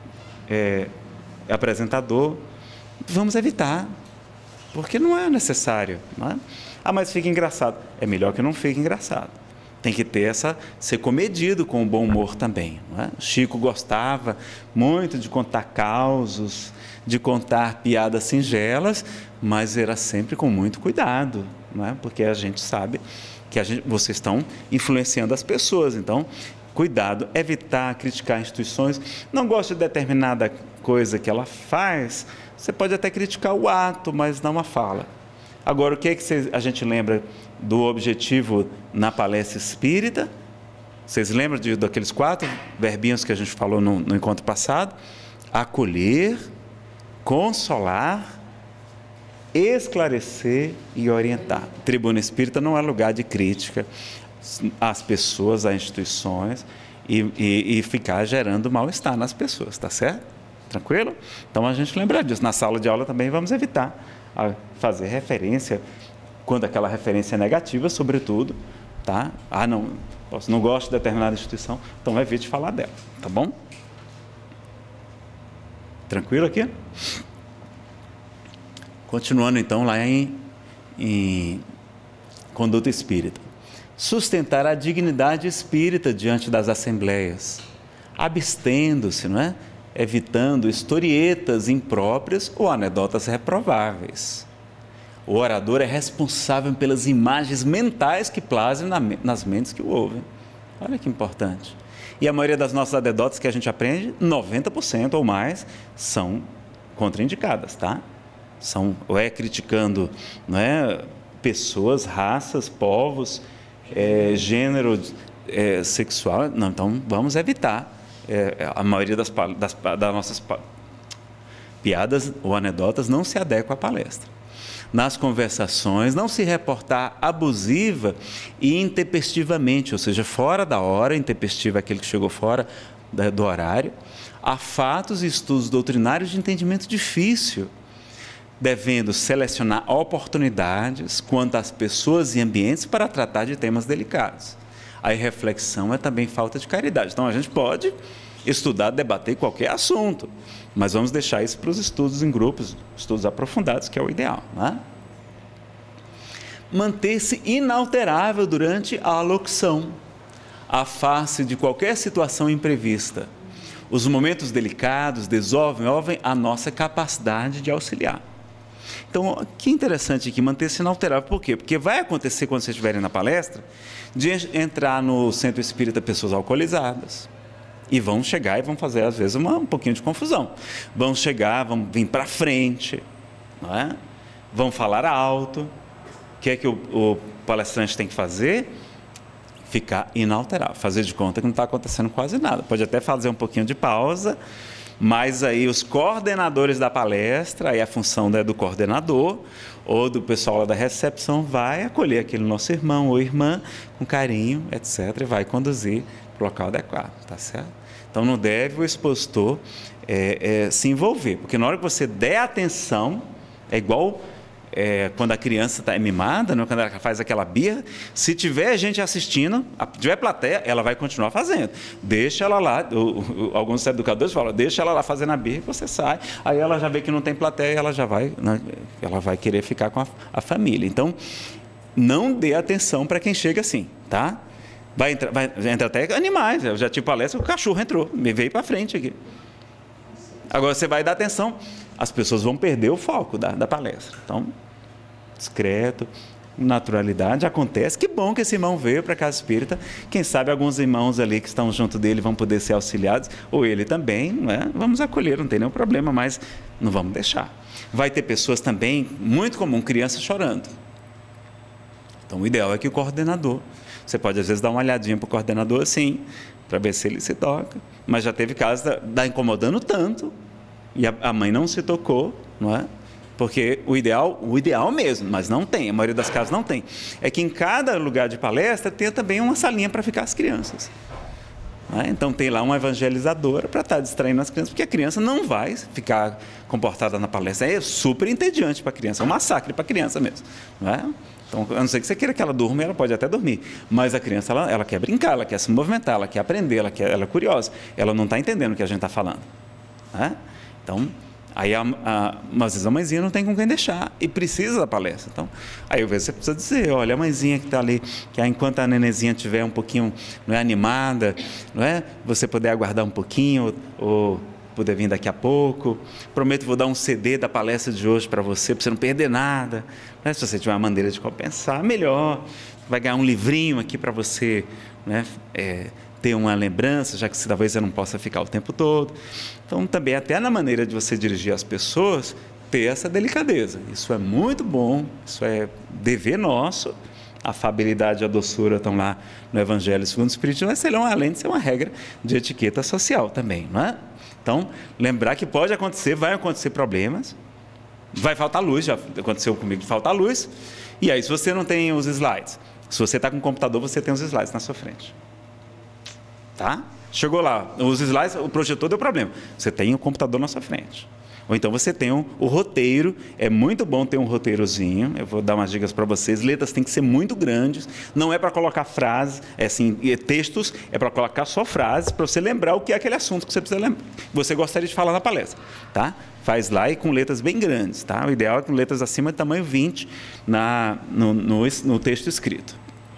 apresentador. Vamos evitar, porque não é necessário. Não é? Mas fica engraçado. É melhor que não fique engraçado. Tem que ter ser comedido com o bom humor também. Não é? Chico gostava muito de contar causos, de contar piadas singelas, mas era sempre com muito cuidado, não é? Porque a gente sabe que vocês estão influenciando as pessoas. Então, cuidado, evitar criticar instituições. Não gosta de determinada coisa que ela faz, você pode até criticar o ato, mas não a fala. Agora, o que é que a gente lembra do objetivo na palestra espírita? Vocês lembram daqueles 4 verbinhos que a gente falou no encontro passado? Acolher, consolar, esclarecer e orientar. Tribuna espírita não é lugar de crítica às pessoas, às instituições e ficar gerando mal-estar nas pessoas, tá certo? Tranquilo? Então, a gente lembra disso. Na sala de aula também vamos evitar fazer referência, quando aquela referência é negativa, sobretudo, tá? Não gosto de determinada instituição, então evite falar dela, tá bom? Tranquilo aqui? Continuando então lá em conduta espírita. Sustentar a dignidade espírita diante das assembleias, abstendo-se, não é? Evitando historietas impróprias ou anedotas reprováveis. O orador é responsável pelas imagens mentais que plasem nas mentes que o ouvem. Olha que importante. E a maioria das nossas anedotas que a gente aprende, 90% ou mais, são contraindicadas, tá? Ou criticando, não é, pessoas, raças, povos, gênero sexual. Não, então vamos evitar. A maioria das nossas Piadas ou anedotas não se adequam à palestra. Nas conversações, não se reportar abusiva e intempestivamente, ou seja, fora da hora, intempestivo é aquele que chegou fora do horário, a fatos e estudos doutrinários de entendimento difícil, devendo selecionar oportunidades quanto às pessoas e ambientes para tratar de temas delicados. A reflexão é também falta de caridade. Então, a gente pode estudar, debater qualquer assunto, mas vamos deixar isso para os estudos em grupos, estudos aprofundados, que é o ideal, né? Manter-se inalterável durante a alocução, à face de qualquer situação imprevista. Os momentos delicados desenvolvem a nossa capacidade de auxiliar. Então, que interessante aqui, manter-se inalterável. Por quê? Porque vai acontecer, quando vocês estiverem na palestra, de entrar no centro espírita pessoas alcoolizadas. E vão chegar e vão fazer, às vezes, um pouquinho de confusão. Vão chegar, vão vir para frente, não é? Vão falar alto. O que é que o palestrante tem que fazer? Ficar inalterável, fazer de conta que não está acontecendo quase nada. Pode até fazer um pouquinho de pausa, mas aí os coordenadores da palestra, aí a função do coordenador ou do pessoal lá da recepção vai acolher aquele nosso irmão ou irmã com carinho, etc., e vai conduzir para o local adequado, tá certo? Então não deve o expositor se envolver, porque na hora que você der atenção, é igual quando a criança está mimada, né? Quando ela faz aquela birra, se tiver gente assistindo, tiver plateia, ela vai continuar fazendo. Deixa ela lá, alguns educadores falam, deixa ela lá fazendo a birra e você sai. Aí ela já vê que não tem plateia, ela já vai, né? Ela vai querer ficar com a família. Então, não dê atenção para quem chega assim, tá? Vai entrar até animais. Eu já tive palestra, o cachorro entrou, me veio para frente aqui. Agora você vai dar atenção, as pessoas vão perder o foco da palestra. Então, discreto, naturalidade, acontece. Que bom que esse irmão veio para a casa espírita. Quem sabe alguns irmãos ali que estão junto dele vão poder ser auxiliados, ou ele também, né? Vamos acolher, não tem nenhum problema, mas não vamos deixar. Vai ter pessoas também, muito comum, crianças chorando. Então, o ideal é que o coordenador, você pode às vezes dar uma olhadinha para o coordenador assim, para ver se ele se toca, mas já teve casos da incomodando tanto, e a mãe não se tocou, não é? Porque o ideal mesmo, mas não tem, a maioria das casas não tem, é que em cada lugar de palestra tenha também uma salinha para ficar as crianças. Não é? Então tem lá uma evangelizadora para estar distraindo as crianças, porque a criança não vai ficar comportada na palestra, é super entediante para a criança, é um massacre para a criança mesmo, não é? Então, a não ser que você queira que ela durma, ela pode até dormir. Mas a criança, ela quer brincar, ela quer se movimentar, ela quer aprender, ela é curiosa. Ela não está entendendo o que a gente está falando. Né? Então, aí às vezes a mãezinha não tem com quem deixar e precisa da palestra. Então, aí às vezes você precisa dizer, olha, a mãezinha que está ali, que enquanto a nenenzinha estiver um pouquinho, não é, animada, não é? Você poder aguardar um pouquinho ou poder vir daqui a pouco. Prometo, vou dar um CD da palestra de hoje para você não perder nada. Né? Se você tiver uma maneira de compensar, melhor. Vai ganhar um livrinho aqui para você, né? Ter uma lembrança, já que talvez você não possa ficar o tempo todo. Então, também, até na maneira de você dirigir as pessoas, ter essa delicadeza. Isso é muito bom, isso é dever nosso. A afabilidade e a doçura estão lá no Evangelho segundo o Espiritismo, mas serão, além de ser uma regra de etiqueta social também, não é? Então, lembrar que pode acontecer, vai acontecer problemas, vai faltar luz, já aconteceu comigo de faltar luz, e aí se você não tem os slides, se você está com o computador, você tem os slides na sua frente. Tá? Chegou lá, os slides, o projetor deu problema, você tem o computador na sua frente. Ou então você tem o roteiro, é muito bom ter um roteirozinho, eu vou dar umas dicas para vocês, letras têm que ser muito grandes, não é para colocar frases, textos, é para colocar só frases, para você lembrar o que é aquele assunto que você precisa lembrar, você gostaria de falar na palestra, tá? Faz lá e com letras bem grandes, tá? O ideal é com letras acima de tamanho 20 no texto escrito.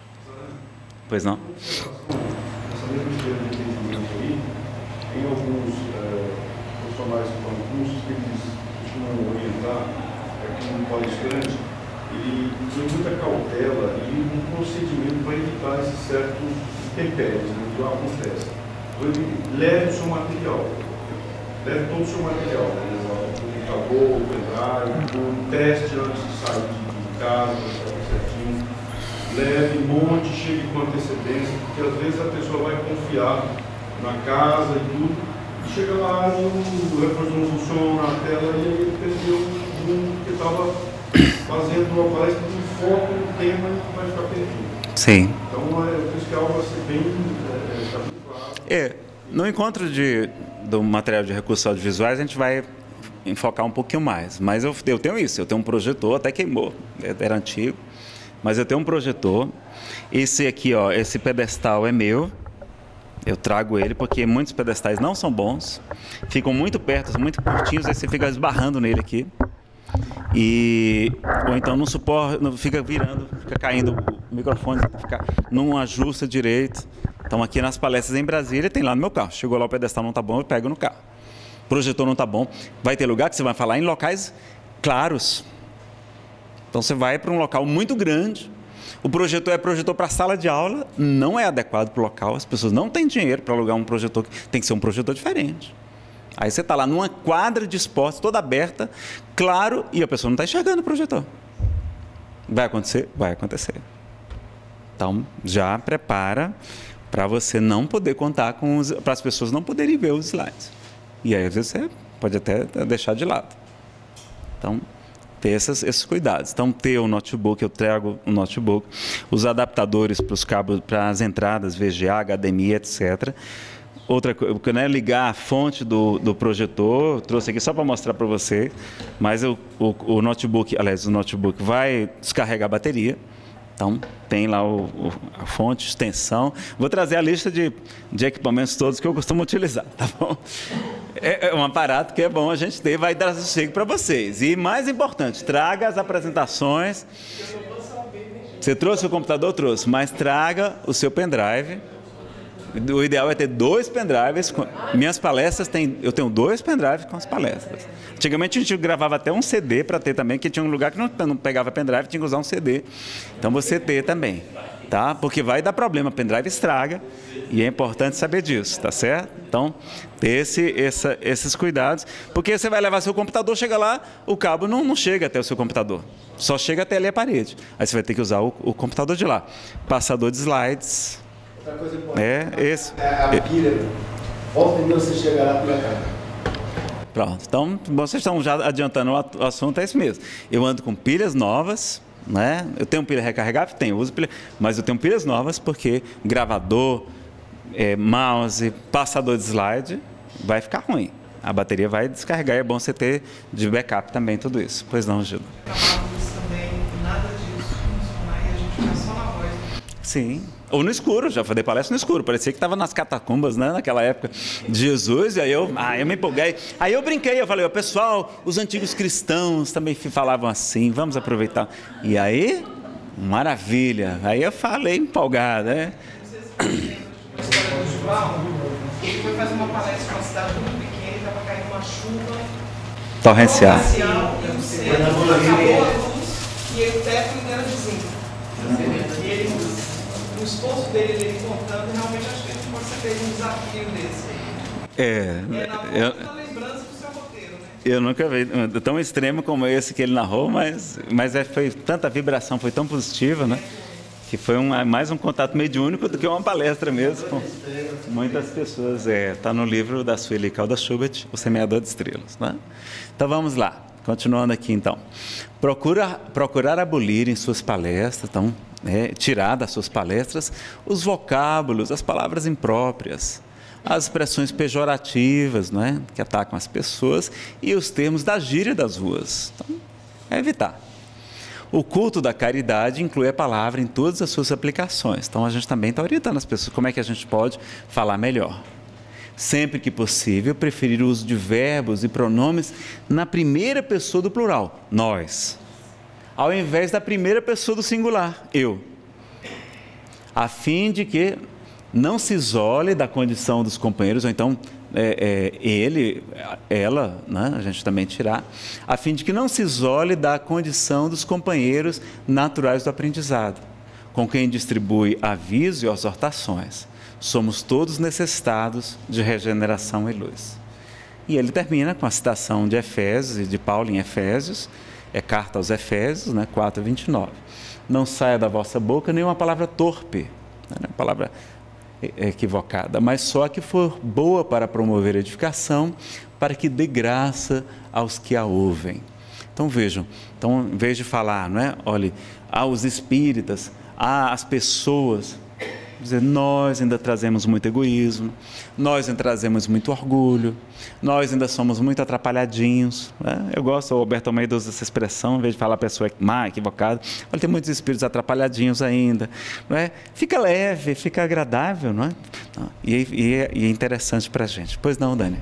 Pois não? Essa mesma ideia de entendimento aí, tem alguns profissionais que dão cursos que eles costumam orientar que um palestrante ele tem muita cautela e um procedimento para evitar esses certos intempéries, né, que acontece. Então ele leve o seu material, leve todo o seu material, o computador, o pendrive, o teste antes de sair de casa, certinho. Leve, monte, chegue com antecedência, porque às vezes a pessoa vai confiar na casa e tudo, Chega lá e o reprodutor não funciona, a tela, e aí ele perdeu o mundo que estava fazendo uma palestra com foco no tema e vai ficar perdido. Sim. Então, por isso que é algo a ser bem claro. No encontro do material de recursos audiovisuais, a gente vai enfocar um pouquinho mais. Mas eu tenho isso, eu tenho um projetor, até queimou, era antigo, mas eu tenho um projetor. Esse aqui, ó, esse pedestal é meu. Eu trago ele porque muitos pedestais não são bons, ficam muito perto, muito curtinhos, aí você fica esbarrando nele aqui. Ou então não suporta, fica virando, fica caindo o microfone, não ajusta direito. Então aqui nas palestras em Brasília tem lá no meu carro. Chegou lá, o pedestal não está bom, eu pego no carro. O projetor não está bom. Vai ter lugar que você vai falar em locais claros. Então você vai para um local muito grande. O projetor é projetor para sala de aula, não é adequado para o local. As pessoas não têm dinheiro para alugar um projetor, tem que ser um projetor diferente. Aí você está lá numa quadra de esportes toda aberta, claro, e a pessoa não está enxergando o projetor. Vai acontecer? Vai acontecer. Então, já prepara para você não poder contar com para as pessoas não poderem ver os slides. E aí, às vezes, você pode até deixar de lado. Então, ter esses cuidados. Então, ter o notebook, eu trago o notebook, os adaptadores para os cabos, para as entradas VGA, HDMI, etc. Outra coisa, né, ligar a fonte do projetor, trouxe aqui só para mostrar para você, mas o notebook, aliás, o notebook vai descarregar a bateria. Então, tem lá a fonte, extensão. Vou trazer a lista de equipamentos todos que eu costumo utilizar, tá bom? É um aparato que é bom a gente ter, vai dar sossego para vocês. E mais importante, traga as apresentações. Você trouxe o computador? Trouxe, mas traga o seu pendrive. O ideal é ter 2 pendrives. Minhas palestras eu tenho 2 pendrives com as palestras. Antigamente a gente gravava até um CD para ter também, que tinha um lugar que não pegava pendrive, tinha que usar um CD. Então você ter também, tá? Porque vai dar problema, pendrive estraga e é importante saber disso, tá certo? Então, ter esses cuidados, porque você vai levar seu computador, chega lá, o cabo não chega até o seu computador, só chega até ali a parede. Aí você vai ter que usar o computador de lá. Passador de slides. Outra coisa importante. Esse. A pilha. Volta e você chegará a pilha carga. Pronto, então vocês estão já adiantando o assunto, é isso mesmo. Eu ando com pilhas novas, né? Eu tenho pilha recarregável? Tenho, uso pilha, mas eu tenho pilhas novas porque gravador, mouse, passador de slide, vai ficar ruim. A bateria vai descarregar, é bom você ter de backup também tudo isso. Pois não, Gildo? Também, nada disso funcionar e a gente ficar só na voz. Sim. Ou no escuro, já falei palestra no escuro, parecia que estava nas catacumbas, né, naquela época de Jesus, e aí eu me empolguei. Aí eu brinquei, eu falei, pessoal, os antigos cristãos também falavam assim, vamos aproveitar. E aí, maravilha, aí eu falei empolgado, né? A história do João, ele foi fazer uma palestra numa cidade muito pequena, estava caindo uma chuva Torrencial. E o centro acabou a luz e o teto ainda era de zinco. E ele, o esforço dele, ele contando, realmente acho que a gente pode ter um desafio desse. Na lembrança do seu roteiro, né? Eu nunca vi tão extremo como esse que ele narrou, mas foi tanta vibração, foi tão positiva, né? Que foi mais um contato mediúnico do que uma palestra mesmo com muitas pessoas. Está no livro da Sueli Caldas Schubert, O Semeador de Estrelas, né? Então vamos lá, continuando aqui então. Procurar abolir em suas palestras, então, tirar das suas palestras os vocábulos, as palavras impróprias, as expressões pejorativas, não é? Que atacam as pessoas e os termos da gíria das ruas. Então, evitar. O culto da caridade inclui a palavra em todas as suas aplicações. Então, a gente também está orientando as pessoas como é que a gente pode falar melhor. Sempre que possível, preferir o uso de verbos e pronomes na primeira pessoa do plural, nós, ao invés da primeira pessoa do singular, eu, a fim de que não se isole da condição dos companheiros, ou então ele, ela, né, a gente também tirar, a fim de que não se isole da condição dos companheiros naturais do aprendizado, com quem distribui aviso e exortações. Somos todos necessitados de regeneração e luz. E ele termina com a citação de Efésios e de Paulo em Efésios, carta aos Efésios, né, 4:29. Não saia da vossa boca nenhuma palavra torpe, né, palavra equivocada, mas só a que for boa para promover a edificação, para que dê graça aos que a ouvem. Então vejam, em vez de falar, não é? Olhe, aos espíritas, às pessoas, dizer, nós ainda trazemos muito egoísmo, nós ainda trazemos muito orgulho, nós ainda somos muito atrapalhadinhos, né? Eu gosto, o Alberto Almeida usa essa expressão, em vez de falar a pessoa má, equivocada, olha, tem muitos espíritos atrapalhadinhos ainda, não é? Fica leve, fica agradável, não é? E é interessante para a gente. Pois não, Dani?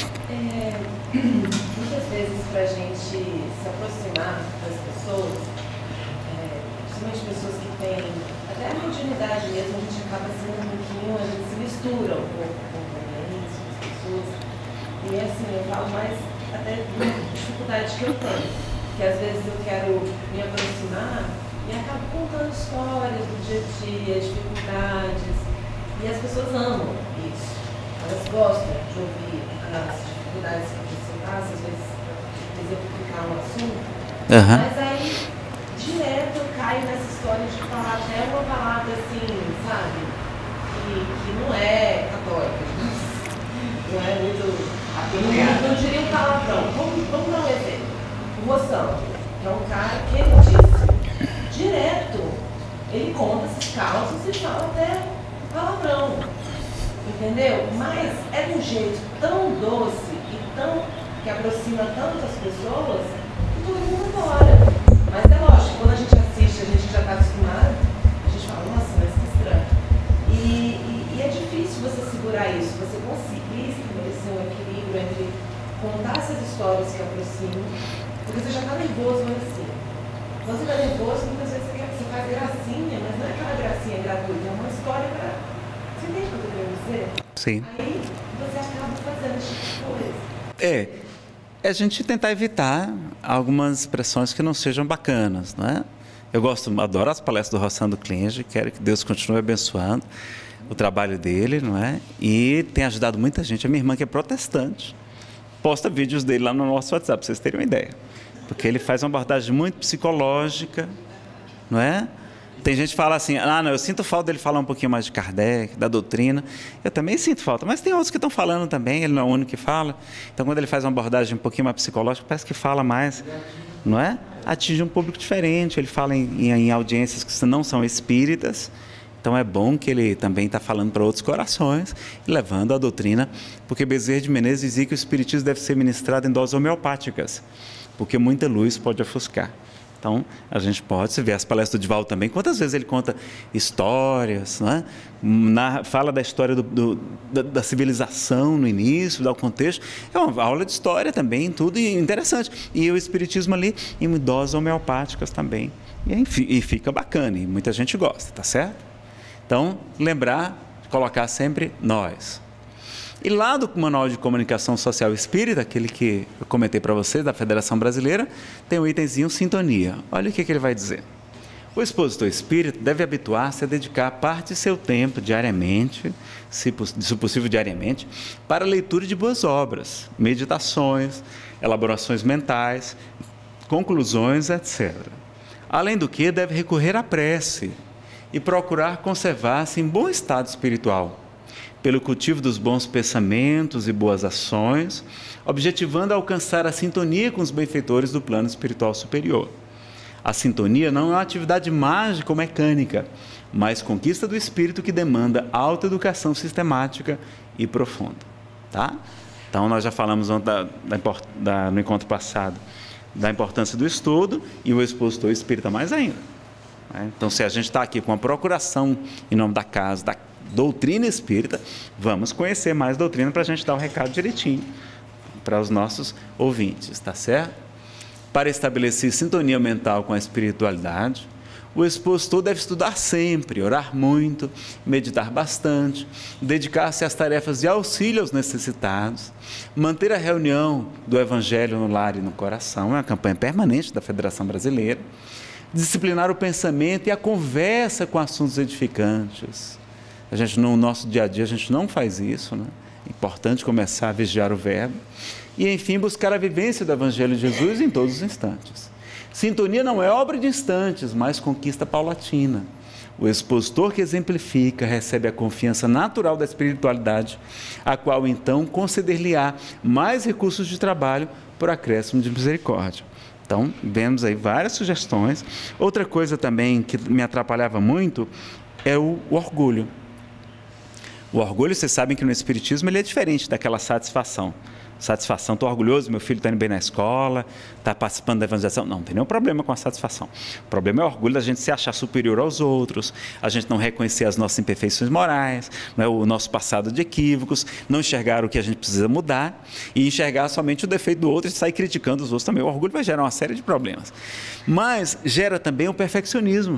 Muitas vezes, para a gente se aproximar das pessoas, principalmente pessoas que têm até a mediunidade mesmo, a gente acaba sendo um pouquinho, a gente se mistura um pouco com os com as pessoas. E assim, eu falo mais até da dificuldade que eu tenho, que às vezes eu quero me aproximar e acabo contando histórias do dia a dia, dificuldades, e as pessoas amam isso. Elas gostam de ouvir as dificuldades que você passa, às vezes exemplificar um assunto, mas aí direto eu caio nessa história de falar até uma palavra assim, sabe, que não é católica, não é muito, não diria um palavrão. Vamos dar um exemplo. O Moção, que é um cara que ele disse, direto, ele conta esses causos e fala até palavrão, entendeu? Mas é de um jeito tão doce e tão, que aproxima tanto as pessoas, que todo mundo adora. Mas é lógico, quando a gente assiste, a gente já está acostumado, a gente fala, nossa, mas que estranho. E é difícil você segurar isso, você conseguir estabelecer um equilíbrio entre contar essas histórias que aproximam, porque você já está nervoso, mas assim, quando você está nervoso, muitas vezes você faz gracinha, mas não é aquela gracinha gratuita, é uma história para... Você entende o que eu estou querendo dizer? Sim. Aí você acaba fazendo esse tipo de coisa. É a gente tentar evitar algumas expressões que não sejam bacanas, não é? Eu adoro as palestras do Rossando Klinge, quero que Deus continue abençoando o trabalho dele, não é? E tem ajudado muita gente. A minha irmã, que é protestante, posta vídeos dele lá no nosso WhatsApp, para vocês terem uma ideia. Porque ele faz uma abordagem muito psicológica, não é? Tem gente que fala assim, não, eu sinto falta dele falar um pouquinho mais de Kardec, da doutrina. Eu também sinto falta, mas tem outros que estão falando também, ele não é o único que fala. Então, quando ele faz uma abordagem um pouquinho mais psicológica, parece que fala mais, não é? Atinge um público diferente, ele fala em audiências que não são espíritas. Então, é bom que ele também está falando para outros corações e levando a doutrina, porque Bezerra de Menezes dizia que o espiritismo deve ser ministrado em doses homeopáticas, porque muita luz pode ofuscar. Então, a gente pode, se ver as palestras do Divaldo também, quantas vezes ele conta histórias, né? Fala da história da civilização no início, dá o contexto. É uma aula de história também, tudo interessante. E o espiritismo ali em doses homeopáticas também. E fica bacana, e muita gente gosta, tá certo? Então, lembrar, colocar sempre nós. E lá do Manual de Comunicação Social Espírita, aquele que eu comentei para vocês, da Federação Brasileira, tem um itemzinho sintonia. Olha o que ele vai dizer. O expositor espírita deve habituar-se a dedicar parte de seu tempo diariamente, se possível diariamente, para a leitura de boas obras, meditações, elaborações mentais, conclusões, etc. Além do que, deve recorrer à prece e procurar conservar-se em bom estado espiritual, pelo cultivo dos bons pensamentos e boas ações, objetivando alcançar a sintonia com os benfeitores do plano espiritual superior. A sintonia não é uma atividade mágica ou mecânica, mas conquista do espírito que demanda autoeducação sistemática e profunda. Tá? Então, nós já falamos no encontro passado da importância do estudo, e o expositor espírita mais ainda. Então, se a gente está aqui com a procuração em nome da casa, da doutrina espírita, vamos conhecer mais doutrina para a gente dar o recado direitinho para os nossos ouvintes, tá certo? Para estabelecer sintonia mental com a espiritualidade, o expositor deve estudar sempre, orar muito, meditar bastante, dedicar-se às tarefas de auxílio aos necessitados, manter a reunião do Evangelho no lar e no coração, é uma campanha permanente da Federação Brasileira, disciplinar o pensamento e a conversa com assuntos edificantes. A gente, no nosso dia a dia, a gente não faz isso, né? É importante começar a vigiar o verbo. E, enfim, buscar a vivência do Evangelho de Jesus em todos os instantes. Sintonia não é obra de instantes, mas conquista paulatina. O expositor que exemplifica recebe a confiança natural da espiritualidade, a qual então conceder-lhe-á mais recursos de trabalho por acréscimo de misericórdia. Então, vemos aí várias sugestões. Outra coisa também que me atrapalhava muito é o orgulho. O orgulho, vocês sabem que no Espiritismo ele é diferente daquela satisfação. Satisfação, estou orgulhoso, meu filho está indo bem na escola, está participando da evangelização. Não tem nenhum problema com a satisfação. O problema é o orgulho da gente se achar superior aos outros, a gente não reconhecer as nossas imperfeições morais, né, o nosso passado de equívocos, não enxergar o que a gente precisa mudar e enxergar somente o defeito do outro e sair criticando os outros também. O orgulho vai gerar uma série de problemas. Mas gera também o perfeccionismo.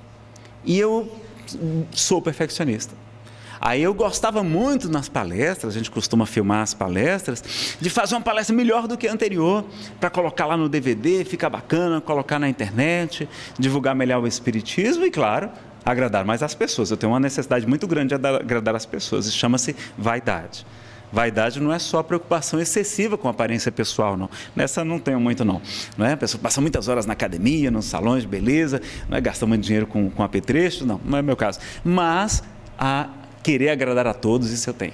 E eu sou perfeccionista. Aí eu gostava muito nas palestras, a gente costuma filmar as palestras, de fazer uma palestra melhor do que a anterior, para colocar lá no DVD, ficar bacana, colocar na internet, divulgar melhor o Espiritismo e, claro, agradar mais as pessoas. Eu tenho uma necessidade muito grande de agradar as pessoas, isso chama-se vaidade. Vaidade não é só preocupação excessiva com a aparência pessoal, não. Nessa não tenho muito, não. A pessoa passa muitas horas na academia, nos salões de beleza, gasta muito dinheiro com apetrecho, não é meu caso. Mas querer agradar a todos, isso eu tenho.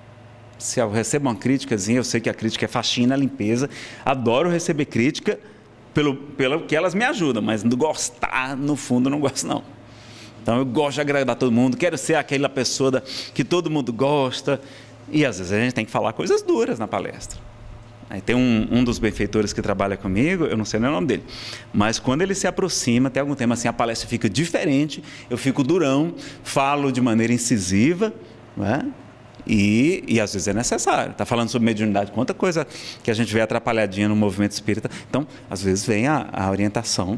Se eu recebo uma criticazinha, eu sei que a crítica é faxina, limpeza, adoro receber crítica pelo que elas me ajudam, mas gostar, no fundo, não gosto não. Então eu gosto de agradar todo mundo, quero ser aquela pessoa que todo mundo gosta, e às vezes a gente tem que falar coisas duras na palestra. Aí tem um dos benfeitores que trabalha comigo, eu não sei nem o nome dele, mas quando ele se aproxima, tem algum tema assim, a palestra fica diferente, eu fico durão, falo de maneira incisiva, né? E às vezes é necessário. Está falando sobre mediunidade, quanta coisa que a gente vê atrapalhadinha no movimento espírita. Então, às vezes vem a orientação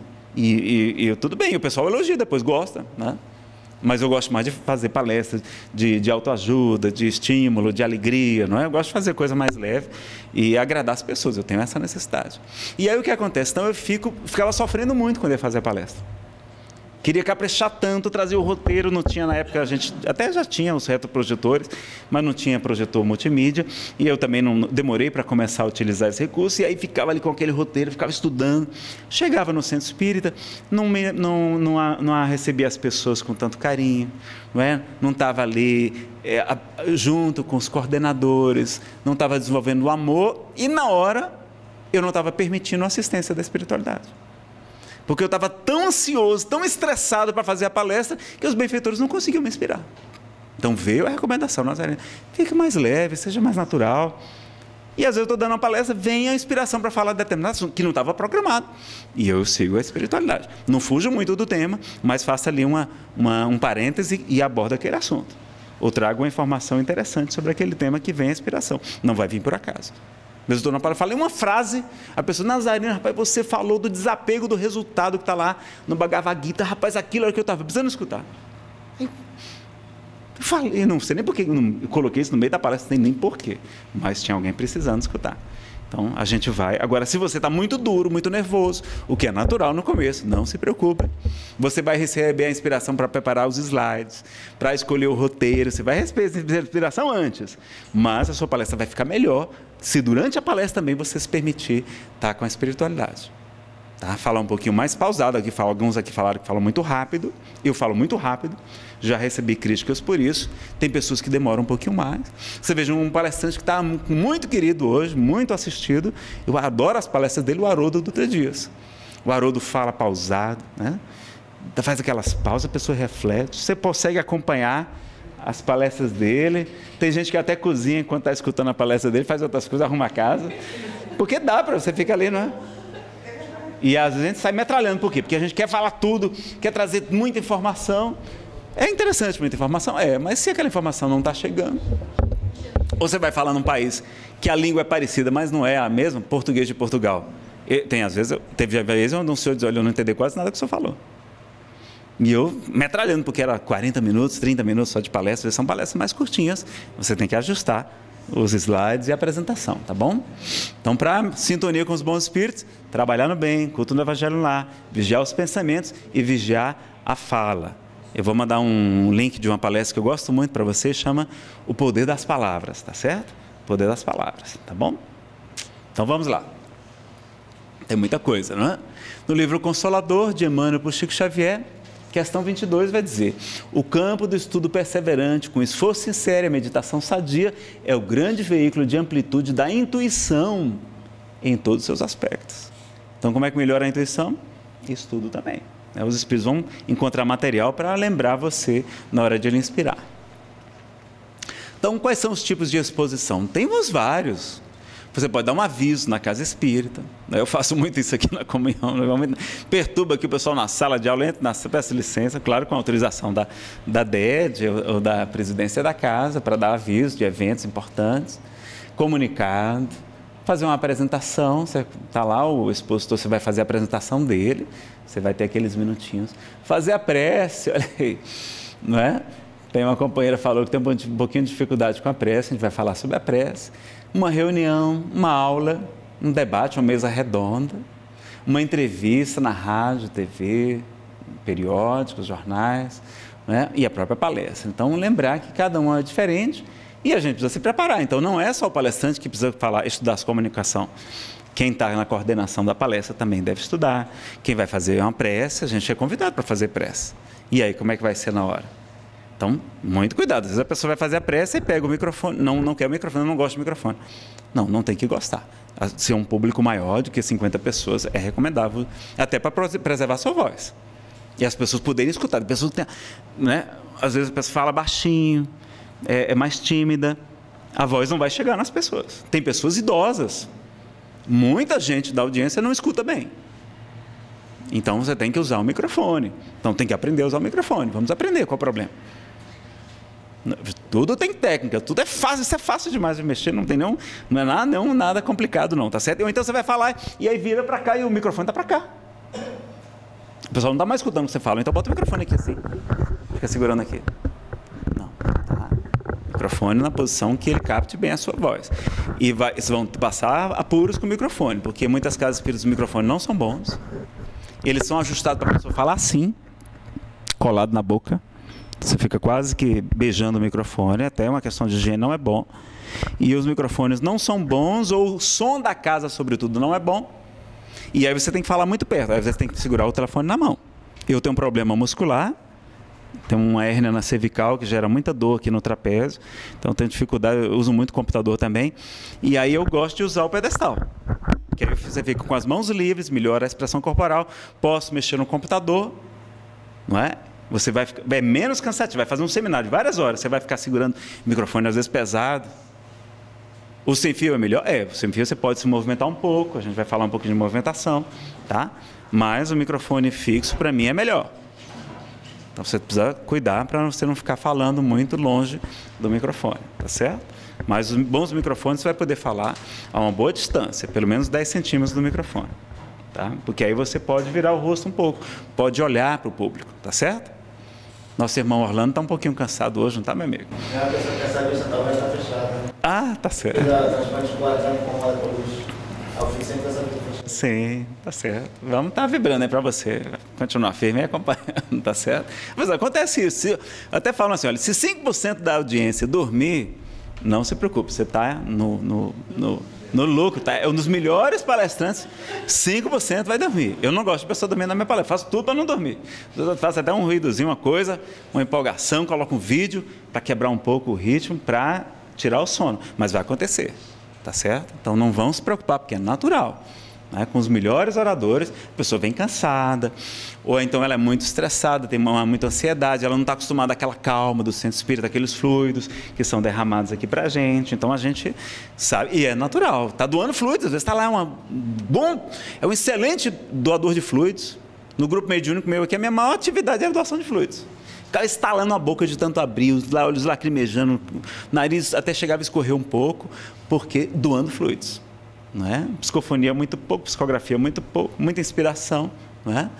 e tudo bem, o pessoal elogia, depois gosta, né? Mas eu gosto mais de fazer palestras de autoajuda, de estímulo, de alegria, não é? Eu gosto de fazer coisa mais leve e agradar as pessoas, eu tenho essa necessidade. E aí o que acontece? Então eu ficava sofrendo muito quando ia fazer a palestra. Queria caprichar tanto, trazer o roteiro, não tinha na época, a gente até já tinha os retroprojetores, mas não tinha projetor multimídia, e eu também não demorei para começar a utilizar esse recurso, e aí ficava ali com aquele roteiro, ficava estudando, chegava no centro espírita, não recebia as pessoas com tanto carinho, não estava ali junto com os coordenadores, não estava desenvolvendo o amor, e na hora eu não estava permitindo a assistência da espiritualidade. Porque eu estava tão ansioso, tão estressado para fazer a palestra, que os benfeitores não conseguiam me inspirar. Então veio a recomendação, Nazareno, fique mais leve, seja mais natural. E às vezes eu estou dando uma palestra, vem a inspiração para falar de determinado assunto, que não estava programado. E eu sigo a espiritualidade. Não fujo muito do tema, mas faço ali um parêntese e abordo aquele assunto. Ou trago uma informação interessante sobre aquele tema que vem a inspiração. Não vai vir por acaso. Mas eu estou na palavra, falei uma frase, a pessoa, Nazareno, rapaz, você falou do desapego do resultado que está lá no Bhagavad Gita, rapaz, aquilo era o que eu estava precisando escutar. Eu falei, não sei nem por que eu coloquei isso no meio da palestra, nem porquê, mas tinha alguém precisando escutar. Então, a gente vai. Agora, se você está muito duro, muito nervoso, o que é natural no começo, não se preocupe. Você vai receber a inspiração para preparar os slides, para escolher o roteiro, você vai receber a inspiração antes, mas a sua palestra vai ficar melhor se durante a palestra também você se permitir estar com a espiritualidade. Tá? Falar um pouquinho mais pausado, alguns aqui falaram que falam muito rápido, eu falo muito rápido, já recebi críticas por isso, tem pessoas que demoram um pouquinho mais. Você veja um palestrante que está muito querido hoje, muito assistido, eu adoro as palestras dele, o Haroldo Dutra Dias. O Haroldo fala pausado, né? Faz aquelas pausas, a pessoa reflete, você consegue acompanhar as palestras dele, tem gente que até cozinha enquanto está escutando a palestra dele, faz outras coisas, arruma a casa, porque dá para você ficar ali, não é? E às vezes a gente sai metralhando, por quê? Porque a gente quer falar tudo, quer trazer muita informação. É interessante muita informação? Mas se aquela informação não está chegando, ou você vai falar num país que a língua é parecida, mas não é a mesma, português de Portugal. Teve vezes onde um senhor diz, olha, eu não entendi quase nada que o senhor falou. E eu metralhando, porque era 40 minutos, 30 minutos só de palestra, são palestras mais curtinhas, você tem que ajustar os slides e a apresentação, tá bom? Então, para sintonia com os bons espíritos, trabalhar no bem, culto no evangelho lá, vigiar os pensamentos e vigiar a fala. Eu vou mandar um link de uma palestra que eu gosto muito para você, chama O Poder das Palavras, tá certo? O Poder das Palavras, tá bom? Então, vamos lá. Tem muita coisa, não é? No livro Consolador, de Emmanuel por Chico Xavier, Questão 22 vai dizer: o campo do estudo perseverante, com esforço sincero e meditação sadia, é o grande veículo de amplitude da intuição em todos os seus aspectos. Então, como é que melhora a intuição? Estudo também. Os espíritos vão encontrar material para lembrar você na hora de ele inspirar. Então, quais são os tipos de exposição? Temos vários. Você pode dar um aviso na casa espírita. Eu faço muito isso aqui na comunhão. Perturba aqui o pessoal na sala de aula, peço licença, claro, com a autorização da DED ou da presidência da casa, para dar aviso de eventos importantes, comunicado, fazer uma apresentação. Você está lá, o expositor, você vai fazer a apresentação dele, você vai ter aqueles minutinhos. Fazer a prece, olha aí, não é? Tem uma companheira que falou que tem um pouquinho de dificuldade com a prece, a gente vai falar sobre a prece. Uma reunião, uma aula, um debate, uma mesa redonda, uma entrevista na rádio, TV, periódicos, jornais, né? E a própria palestra. Então, lembrar que cada um é diferente e a gente precisa se preparar. Então, não é só o palestrante que precisa estudar a comunicação. Quem está na coordenação da palestra também deve estudar. Quem vai fazer uma prece, a gente é convidado para fazer prece. E aí, como é que vai ser na hora? Então, muito cuidado. Às vezes a pessoa vai fazer a prece e pega o microfone. Não quer o microfone, não gosta do microfone. Não tem que gostar. Se é um público maior do que 50 pessoas, é recomendável, até para preservar a sua voz. E as pessoas poderem escutar. Pessoas têm, né? Às vezes a pessoa fala baixinho, é mais tímida, a voz não vai chegar nas pessoas. Tem pessoas idosas. Muita gente da audiência não escuta bem. Então, você tem que usar o microfone. Então, tem que aprender a usar o microfone. Vamos aprender, qual é o problema? Tudo tem técnica, tudo é fácil, isso é fácil demais de mexer, não é nada complicado não, tá certo? Ou então você vai falar e aí vira para cá e o microfone está para cá. O pessoal não está mais escutando o que você fala, então bota o microfone aqui assim, fica segurando aqui. Não, tá. Microfone na posição que ele capte bem a sua voz. E vocês vão passar apuros com o microfone, porque muitas casas espíritas os microfones não são bons, eles são ajustados para a pessoa falar assim, colado na boca. Você fica quase que beijando o microfone, até uma questão de higiene não é bom. E os microfones não são bons, ou o som da casa, sobretudo, não é bom. E aí você tem que falar muito perto, aí você tem que segurar o telefone na mão. Eu tenho um problema muscular, tenho uma hérnia na cervical que gera muita dor aqui no trapézio, então tenho dificuldade, eu uso muito computador também. E aí eu gosto de usar o pedestal, que aí você fica com as mãos livres, melhora a expressão corporal, posso mexer no computador, não é? Você vai ficar menos cansativo, vai fazer um seminário de várias horas, você vai ficar segurando o microfone às vezes pesado. O sem fio é melhor? O sem fio você pode se movimentar um pouco, a gente vai falar um pouquinho de movimentação, tá? Mas o microfone fixo para mim é melhor. Então você precisa cuidar para você não ficar falando muito longe do microfone, tá certo? Mas os bons microfones você vai poder falar a uma boa distância, pelo menos 10 centímetros do microfone, tá? Porque aí você pode virar o rosto um pouco, pode olhar para o público, tá certo? Nosso irmão Orlando está um pouquinho cansado hoje, não está, meu amigo? A pessoa quer saber se a tabela está fechada. Ah, tá certo. As particulares já me incomodam com a luz. Ao fim sempre essa vida fechada. Sim, tá certo. Vamos estar vibrando aí para você. Continuar firme e acompanhando, tá certo? Mas acontece isso. Até falam assim, olha, se 5% da audiência dormir, não se preocupe, você está no lucro, tá? É um dos melhores palestrantes, 5% vai dormir. Eu não gosto de pessoa dormir na minha palestra, faço tudo para não dormir. Eu faço até um ruídozinho, uma coisa, uma empolgação, coloco um vídeo para quebrar um pouco o ritmo, para tirar o sono. Mas vai acontecer, tá certo? Então não vão se preocupar, porque é natural. Né? Com os melhores oradores, a pessoa vem cansada, ou então ela é muito estressada, tem muita ansiedade, ela não está acostumada àquela calma do centro espírita, aqueles fluidos que são derramados aqui para a gente. Então a gente sabe, e é natural, está doando fluidos, às vezes está lá é um excelente doador de fluidos. No grupo mediúnico meu aqui, a minha maior atividade é a doação de fluidos. Ficava estalando a boca de tanto abrir, os olhos lacrimejando, o nariz até chegava a escorrer um pouco, porque doando fluidos. Não é? Psicofonia muito pouco, psicografia muito pouco, muita inspiração, não é?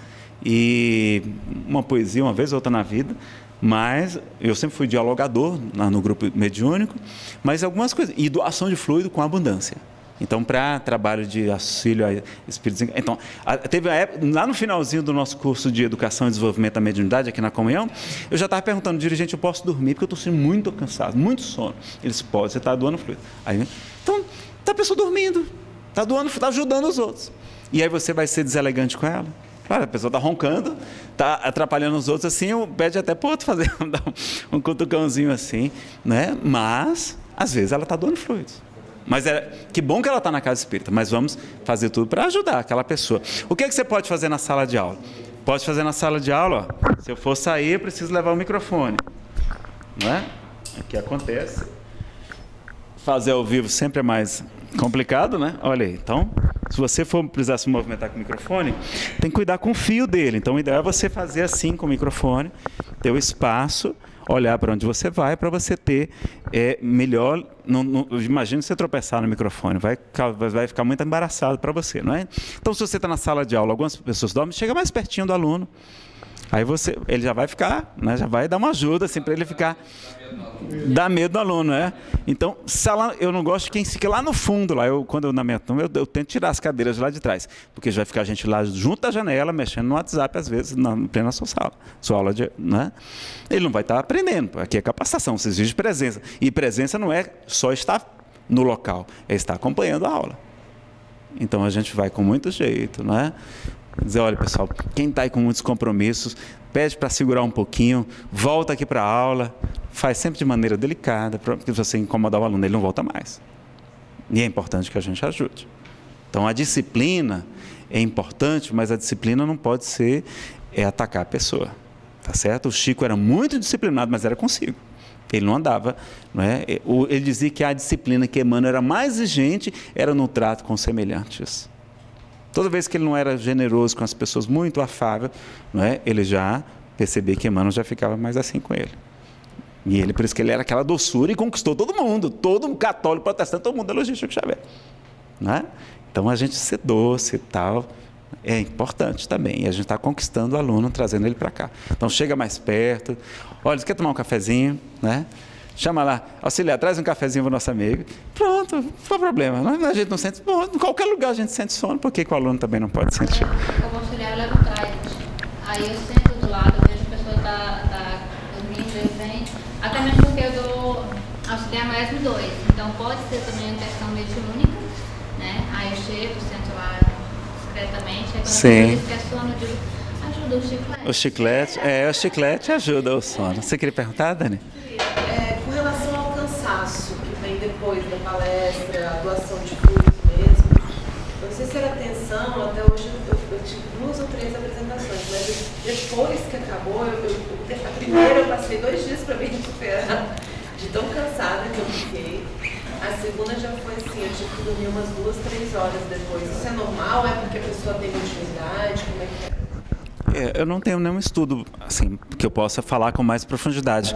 E uma poesia uma vez ou outra na vida, mas eu sempre fui dialogador no grupo mediúnico, mas algumas coisas, e doação de fluido com abundância. Então, para trabalho de auxílio a espíritos... Então, teve a época, lá no finalzinho do nosso curso de Educação e Desenvolvimento da Mediunidade, aqui na Comunhão, eu já estava perguntando, dirigente, eu posso dormir, porque eu estou sendo muito cansado, muito sono. Eles podem, você está doando fluido. Aí, então, está a pessoa dormindo, está ajudando os outros. E aí você vai ser deselegante com ela? Claro, a pessoa está roncando, está atrapalhando os outros assim, pede até para o outro fazer um cutucãozinho assim, né? Mas, às vezes, ela está doando fluidos. Mas que bom que ela está na casa espírita, mas vamos fazer tudo para ajudar aquela pessoa. O que você pode fazer na sala de aula? Pode fazer na sala de aula, ó, se eu for sair, eu preciso levar o microfone. Não é? Aqui acontece. Fazer ao vivo sempre é mais complicado, né? Olha aí, então, se você for precisar se movimentar com o microfone, tem que cuidar com o fio dele. Então, o ideal é você fazer assim com o microfone, ter o espaço, olhar para onde você vai, para você ter melhor... Imagina você tropeçar no microfone, vai ficar muito embaraçado para você, não é? Então, se você está na sala de aula, algumas pessoas dormem, chega mais pertinho do aluno, aí ele já vai ficar, né, já vai dar uma ajuda assim, para ele ficar... Dá medo do aluno, né? Então, eu não gosto de quem fica lá no fundo. Quando eu na minha turma, eu tento tirar as cadeiras lá de trás, porque já vai ficar a gente lá junto da janela, mexendo no WhatsApp, às vezes, na plena sua aula, né? Ele não vai estar aprendendo, aqui é capacitação, você exige presença. E presença não é só estar no local, é estar acompanhando a aula. Então, a gente vai com muito jeito, né? Dizer, olha, pessoal, quem está aí com muitos compromissos, pede para segurar um pouquinho, volta aqui para a aula, faz sempre de maneira delicada, porque se você incomodar o aluno, ele não volta mais. E é importante que a gente ajude. Então, a disciplina é importante, mas a disciplina não pode ser atacar a pessoa. Tá certo? O Chico era muito disciplinado, mas era consigo. Ele não andava, não é? Ele dizia que a disciplina que Emmanuel era mais exigente era no trato com os semelhantes. Toda vez que ele não era generoso com as pessoas, muito afável, não é? Ele já percebia que Emmanuel já ficava mais assim com ele. E ele, por isso que ele era aquela doçura e conquistou todo mundo, todo católico, protestante, todo mundo elogia Chico Xavier. Não é? Então, a gente ser doce e tal é importante também. E a gente está conquistando o aluno, trazendo ele para cá. Então, chega mais perto. Olha, você quer tomar um cafezinho? Né? Chama lá, auxiliar, traz um cafezinho para o nosso amigo. Pronto, não tem problema. A gente não sente, bom, em qualquer lugar a gente sente sono, por que o aluno também não pode sentir? Como auxiliar, eu levo atrás. Aí eu sento do lado, vejo a pessoa está dormindo, eu venho. Até mesmo porque eu dou auxiliar mais de 2. Então pode ser também uma questão mediúnica, né? Aí eu chego, sento lá discretamente. Aí quando eu digo que é sono, eu digo, ajuda o chiclete. O chiclete ajuda o sono. Você queria perguntar, Dani? Com relação ao cansaço que vem depois da palestra, a doação de fluidos mesmo, eu não sei se era atenção, até hoje eu tive 2 ou 3 apresentações, mas depois que acabou, a primeira eu passei 2 dias para me recuperar de tão cansada que eu fiquei. A segunda já foi assim, eu tive que dormir umas 2, 3 horas depois. Isso é normal? É porque a pessoa tem intimidade? Como é que é? Eu não tenho nenhum estudo assim, que eu possa falar com mais profundidade.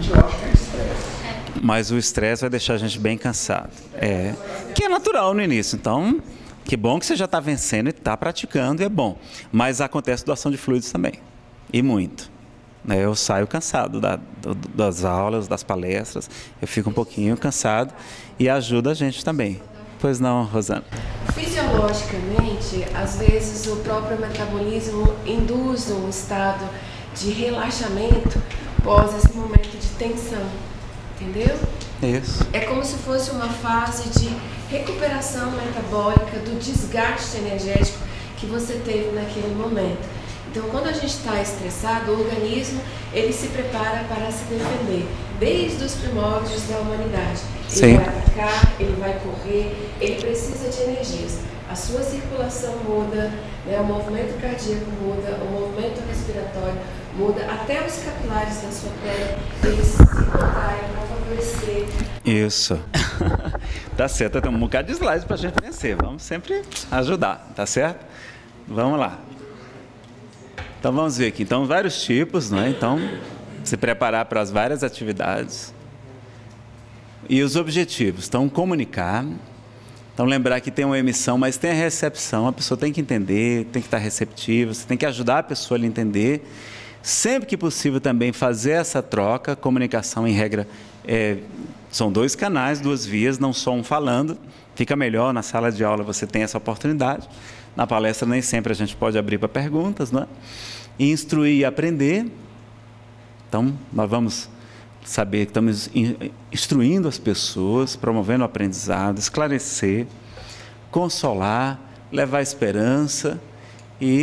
Mas o estresse vai deixar a gente bem cansado. Que é natural no início. Então, que bom que você já está vencendo e está praticando, e é bom. Mas acontece doação de fluidos também. E muito. Eu saio cansado das aulas, das palestras. Eu fico um pouquinho cansado e ajuda a gente também. Pois não, Rosana? Fisiologicamente, às vezes o próprio metabolismo induz um estado de relaxamento pós esse momento de tensão, entendeu? Isso. É como se fosse uma fase de recuperação metabólica do desgaste energético que você teve naquele momento. Então, quando a gente está estressado, o organismo ele se prepara para se defender, desde os primórdios da humanidade. Ele vai atacar, ele vai correr, ele precisa de energias. A sua circulação muda, né? O movimento cardíaco muda, o movimento respiratório muda, até os capilares da sua pele, eles se contraem para favorecer. Isso. Tá certo, tem um bocado de slides para a gente vencer. Vamos sempre ajudar, tá certo? Vamos lá. Então, vamos ver aqui. Então, vários tipos, né? Então, se preparar para as várias atividades. E os objetivos. Então, comunicar. Então, lembrar que tem uma emissão, mas tem a recepção. A pessoa tem que entender, tem que estar receptiva. Você tem que ajudar a pessoa a entender. Sempre que possível também fazer essa troca. Comunicação, em regra, são 2 canais, 2 vias, não só um falando. Fica melhor, na sala de aula você tem essa oportunidade. Na palestra nem sempre a gente pode abrir para perguntas, né? E instruir e aprender. Então, nós vamos saber que estamos instruindo as pessoas, promovendo o aprendizado, esclarecer, consolar, levar esperança e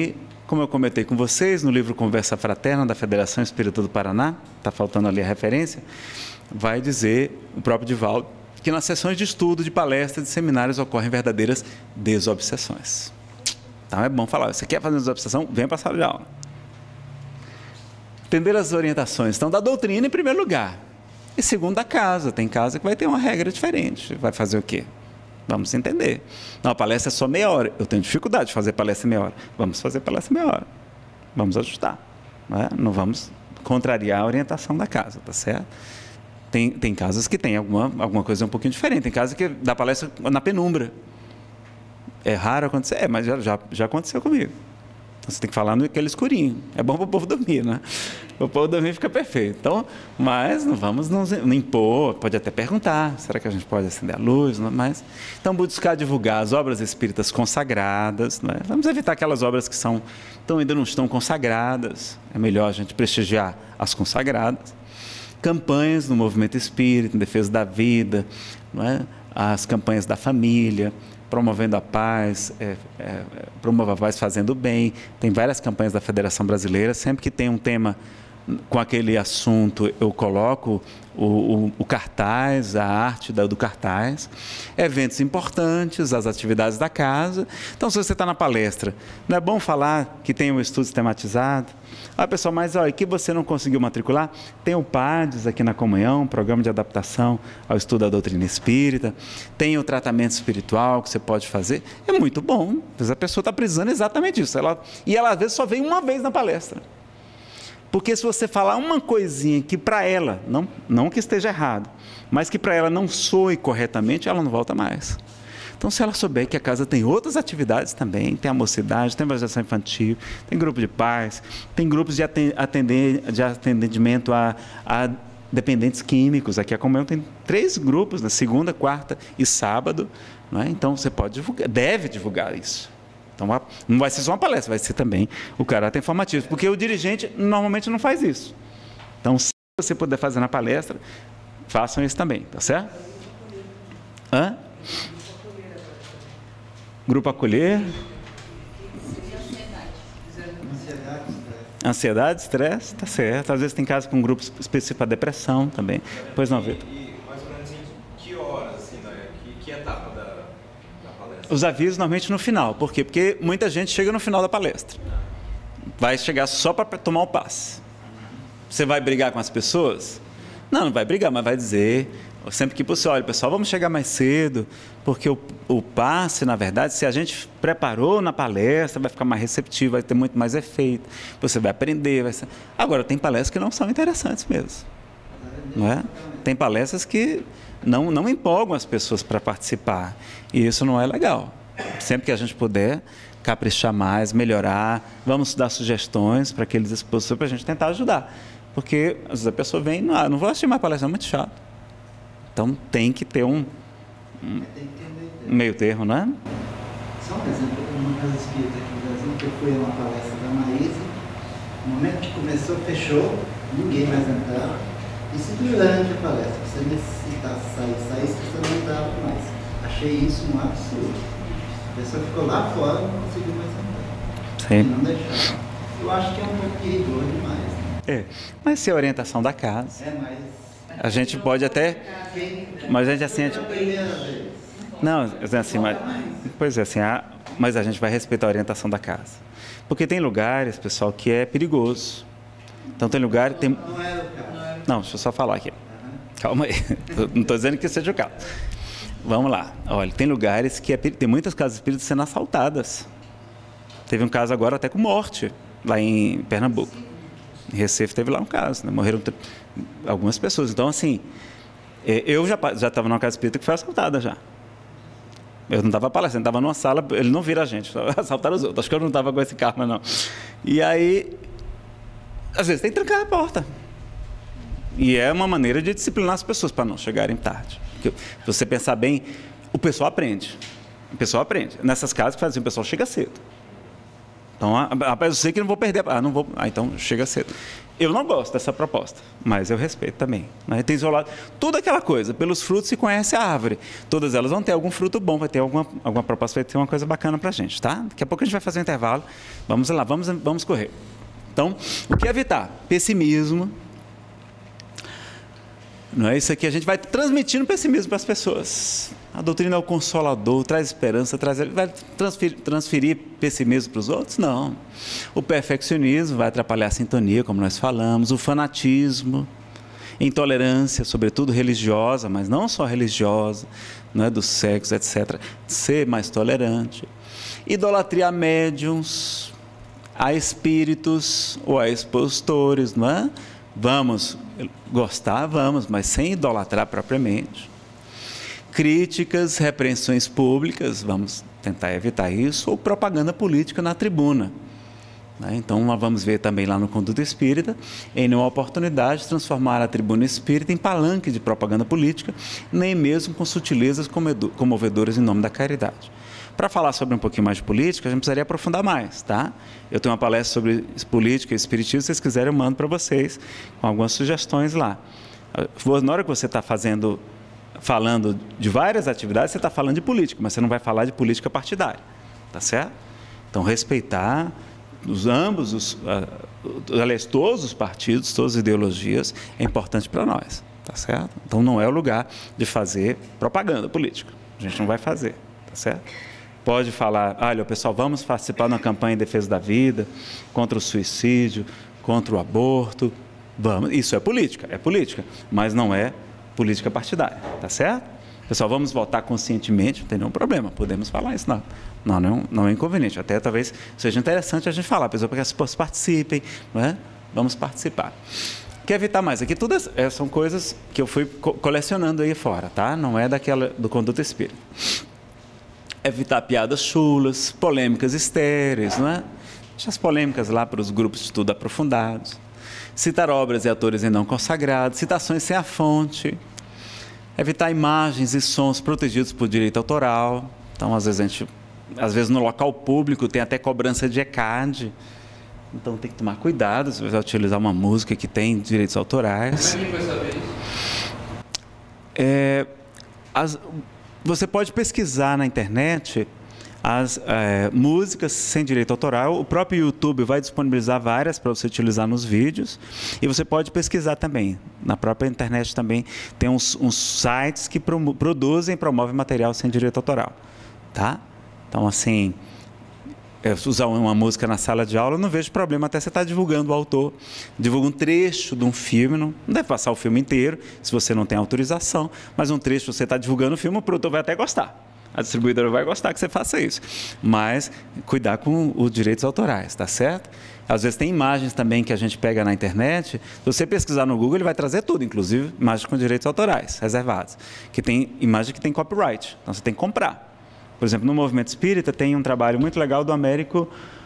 como eu comentei com vocês, no livro Conversa Fraterna, da Federação Espírita do Paraná, está faltando ali a referência, vai dizer, o próprio Divaldo, que nas sessões de estudo, de palestras, de seminários, ocorrem verdadeiras desobsessões. Então é bom falar, você quer fazer desobsessão? Vem para a sala de aula. Entender as orientações, então, da doutrina em primeiro lugar. E segundo, da casa. Tem casa que vai ter uma regra diferente. Vai fazer o quê? Vamos entender. Não, a palestra é só meia hora. Eu tenho dificuldade de fazer palestra em meia hora. Vamos fazer palestra em meia hora. Vamos ajustar. Não vamos contrariar a orientação da casa, tá certo? Tem casas que tem alguma coisa um pouquinho diferente. Tem casas que dá palestra na penumbra. É raro acontecer, mas já aconteceu comigo. Então, você tem que falar naquele escurinho. É bom para o povo dormir, né? O povo dormir fica perfeito. Então, mas não vamos nos impor, pode até perguntar, será que a gente pode acender a luz? Mas, então, buscar divulgar as obras espíritas consagradas, né? Vamos evitar aquelas obras que ainda não estão consagradas. É melhor a gente prestigiar as consagradas. Campanhas no movimento espírita, em defesa da vida, não é? As campanhas da família, promovendo a paz, promova a paz fazendo o bem. Tem várias campanhas da Federação Brasileira. Sempre que tem um tema com aquele assunto, eu coloco o cartaz, a arte do cartaz. Eventos importantes, as atividades da casa. Então, se você está na palestra, não é bom falar que tem um estudo sistematizado? Pessoal, mas que você não conseguiu matricular? Tem o PADES aqui na Comunhão, Programa de Adaptação ao Estudo da Doutrina Espírita. Tem o tratamento espiritual que você pode fazer. É muito bom. A pessoa está precisando exatamente disso. E ela, às vezes, só vem uma vez na palestra. Porque se você falar uma coisinha que para ela, não que esteja errado, mas que para ela não soe corretamente, ela não volta mais. Então, se ela souber que a casa tem outras atividades também, tem a mocidade, tem a evangelização infantil, tem grupo de paz, tem grupos de atendimento a dependentes químicos. Aqui a Comunhão tem 3 grupos, na segunda, quarta e sábado. Não é? Então, você pode divulgar, deve divulgar isso. Então, não vai ser só uma palestra, vai ser também o caráter informativo, porque o dirigente normalmente não faz isso. Então, se você puder fazer na palestra, façam isso também, tá certo? Grupo Acolher. Ansiedade, estresse, tá certo. Às vezes tem casos com grupos específicos para depressão também. Pois não, Vitor? E mais ou menos em que horas, assim, que etapa da palestra? Os avisos normalmente no final. Por quê? Porque muita gente chega no final da palestra. Vai chegar só para tomar o passe. Você vai brigar com as pessoas? Não vai brigar, mas vai dizer... Sempre que possível, olha, pessoal, vamos chegar mais cedo, porque o passe, na verdade, se a gente preparou na palestra, vai ficar mais receptivo, vai ter muito mais efeito, você vai aprender. Agora, tem palestras que não são interessantes mesmo. Não é? Tem palestras que não empolgam as pessoas para participar, e isso não é legal. Sempre que a gente puder caprichar mais, melhorar, vamos dar sugestões para aqueles expositores para a gente tentar ajudar. Porque às vezes a pessoa vem, não vou assistir mais palestra, é muito chato. Então, tem que ter um meio termo, não é? Só um exemplo, uma casa espírita aqui no Brasil, que eu fui a uma palestra da Maísa, no momento que começou, fechou, ninguém mais entrava, e se durante a palestra você necessitasse sair, você não entrava mais. Achei isso um absurdo. A pessoa ficou lá fora e não conseguiu mais entrar. Sim. Não deixava. Eu acho que é um pouco de rigor demais. Né? Mas se é a orientação da casa... mas... A gente pode até... Mas a gente assim... Não, assim, mas a gente vai respeitar a orientação da casa. Porque tem lugares, pessoal, que é perigoso. Então tem lugar... Não, deixa eu só falar aqui. Calma aí. Não estou dizendo que seja o caso. Vamos lá. Olha, tem lugares que tem muitas casas espíritas sendo assaltadas. Teve um caso agora até com morte, lá em Pernambuco. Em Recife teve lá um caso, né? Morreram algumas pessoas. Então, assim, eu já estava numa casa espírita que foi assaltada já. Eu não estava palestrando, estava numa sala, ele não vira a gente, assaltaram os outros. Acho que eu não estava com esse karma, não. E aí, às vezes tem que trancar a porta. E é uma maneira de disciplinar as pessoas para não chegarem tarde. Porque, se você pensar bem, o pessoal aprende. O pessoal aprende. Nessas casas, que fazem, o pessoal chega cedo. Então, eu sei que não vou perder. Não vou. Então, chega cedo. Eu não gosto dessa proposta, mas eu respeito também. Né? Tem isolado tudo aquela coisa. Pelos frutos se conhece a árvore. Todas elas vão ter algum fruto bom, vai ter alguma proposta, vai ter uma coisa bacana para a gente, tá? Daqui a pouco a gente vai fazer um intervalo. Vamos lá, vamos correr. Então, o que evitar? Pessimismo. Não é isso aqui, a gente vai transmitindo pessimismo para as pessoas. A doutrina é o consolador, traz esperança, vai transferir pessimismo para os outros? Não. O perfeccionismo vai atrapalhar a sintonia, como nós falamos, o fanatismo, intolerância, sobretudo religiosa, mas não só religiosa, não é, do sexo, etc. Ser mais tolerante. Idolatria a médiuns, a espíritos ou a expostores, não é? Vamos gostar, vamos, mas sem idolatrar propriamente. Críticas, repreensões públicas, vamos tentar evitar isso, ou propaganda política na tribuna. Então, nós vamos ver também lá no Conduta Espírita, em nenhuma oportunidade, transformar a tribuna espírita em palanque de propaganda política, nem mesmo com sutilezas comovedoras em nome da caridade. Para falar sobre um pouquinho mais de política, a gente precisaria aprofundar mais, tá? Eu tenho uma palestra sobre política e espiritismo, se vocês quiserem eu mando para vocês, com algumas sugestões lá. Na hora que você está falando de várias atividades, você está falando de política, mas você não vai falar de política partidária, tá certo? Então, respeitar aliás, todos os partidos, todas as ideologias, é importante para nós, tá certo? Então, não é o lugar de fazer propaganda política, a gente não vai fazer, tá certo? Pode falar, olha, pessoal, vamos participar de uma campanha em defesa da vida, contra o suicídio, contra o aborto, vamos, isso é política, mas não é política partidária, tá certo? Pessoal, vamos votar conscientemente, não tem nenhum problema, podemos falar isso, não é inconveniente, até talvez seja interessante a gente falar, pessoal, para que as pessoas participem, não é? Vamos participar. Quer evitar mais? Aqui todas são coisas que eu fui colecionando aí fora, tá? Não é do Conduta Espírita. Evitar piadas chulas, polêmicas estéreis, não é? Deixa as polêmicas lá para os grupos de estudo aprofundados. Citar obras e autores ainda não consagrados, citações sem a fonte. Evitar imagens e sons protegidos por direito autoral. Então, às vezes no local público tem até cobrança de ECAD. Então, tem que tomar cuidado se você vai utilizar uma música que tem direitos autorais. Como é que vai saber isso? Você pode pesquisar na internet as músicas sem direito autoral. O próprio YouTube vai disponibilizar várias para você utilizar nos vídeos. E você pode pesquisar também. Na própria internet também tem uns sites que produzem e promovem material sem direito autoral. Tá? Então, assim, usar uma música na sala de aula, eu não vejo problema. Até você está divulgando o autor, divulga um trecho de um filme, não deve passar o filme inteiro, se você não tem autorização, mas um trecho você está divulgando o filme, o produtor vai até gostar. A distribuidora vai gostar que você faça isso. Mas cuidar com os direitos autorais, tá certo? Às vezes tem imagens também que a gente pega na internet. Se você pesquisar no Google, ele vai trazer tudo, inclusive imagens com direitos autorais reservados. Que tem imagem que tem copyright. Então você tem que comprar. Por exemplo, no Movimento Espírita tem um trabalho muito legal do Américo.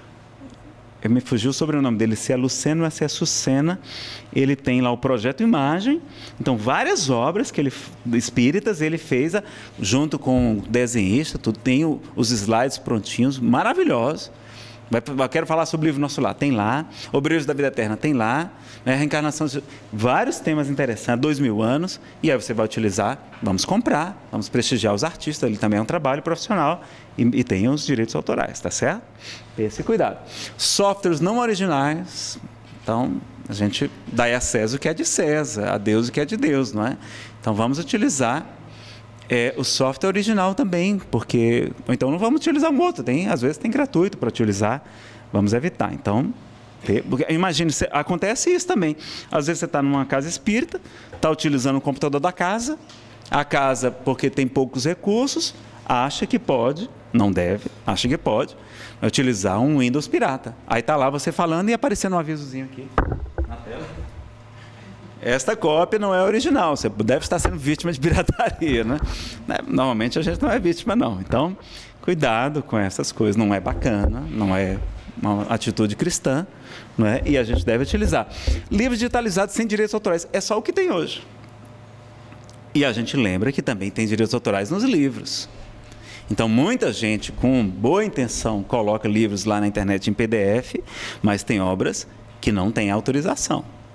Me fugiu sobre o sobrenome dele, se é Luceno ou se é Sucena. Ele tem lá o projeto Imagem. Então, várias obras espíritas ele fez junto com o desenhista, tudo, tem os slides prontinhos, maravilhosos. Eu quero falar sobre o livro Nosso Lar, tem lá. Obreiros da Vida Eterna, tem lá. Reencarnação, vários temas interessantes, 2000 anos. E aí você vai utilizar, vamos comprar, vamos prestigiar os artistas. Ele também é um trabalho profissional e tem os direitos autorais, tá certo? Esse cuidado. Softwares não originais. Então, a gente dá a César o que é de César, a Deus o que é de Deus, não é? Então, vamos utilizar o software original também, porque ou então não vamos utilizar um outro, às vezes tem gratuito para utilizar, vamos evitar. Então, imagine, acontece isso também. Às vezes você está numa casa espírita, está utilizando o computador da casa, a casa, porque tem poucos recursos, acha que pode, não deve, acha que pode, utilizar um Windows pirata. Aí está lá você falando e aparecendo um avisozinho aqui na tela. Esta cópia não é original, você deve estar sendo vítima de pirataria, né? Normalmente a gente não é vítima, não. Então, cuidado com essas coisas, não é bacana, não é uma atitude cristã, não é? E a gente deve utilizar. Livros digitalizados sem direitos autorais, é só o que tem hoje. E a gente lembra que também tem direitos autorais nos livros. Então, muita gente com boa intenção coloca livros lá na internet em PDF, mas tem obras que não têm autorização.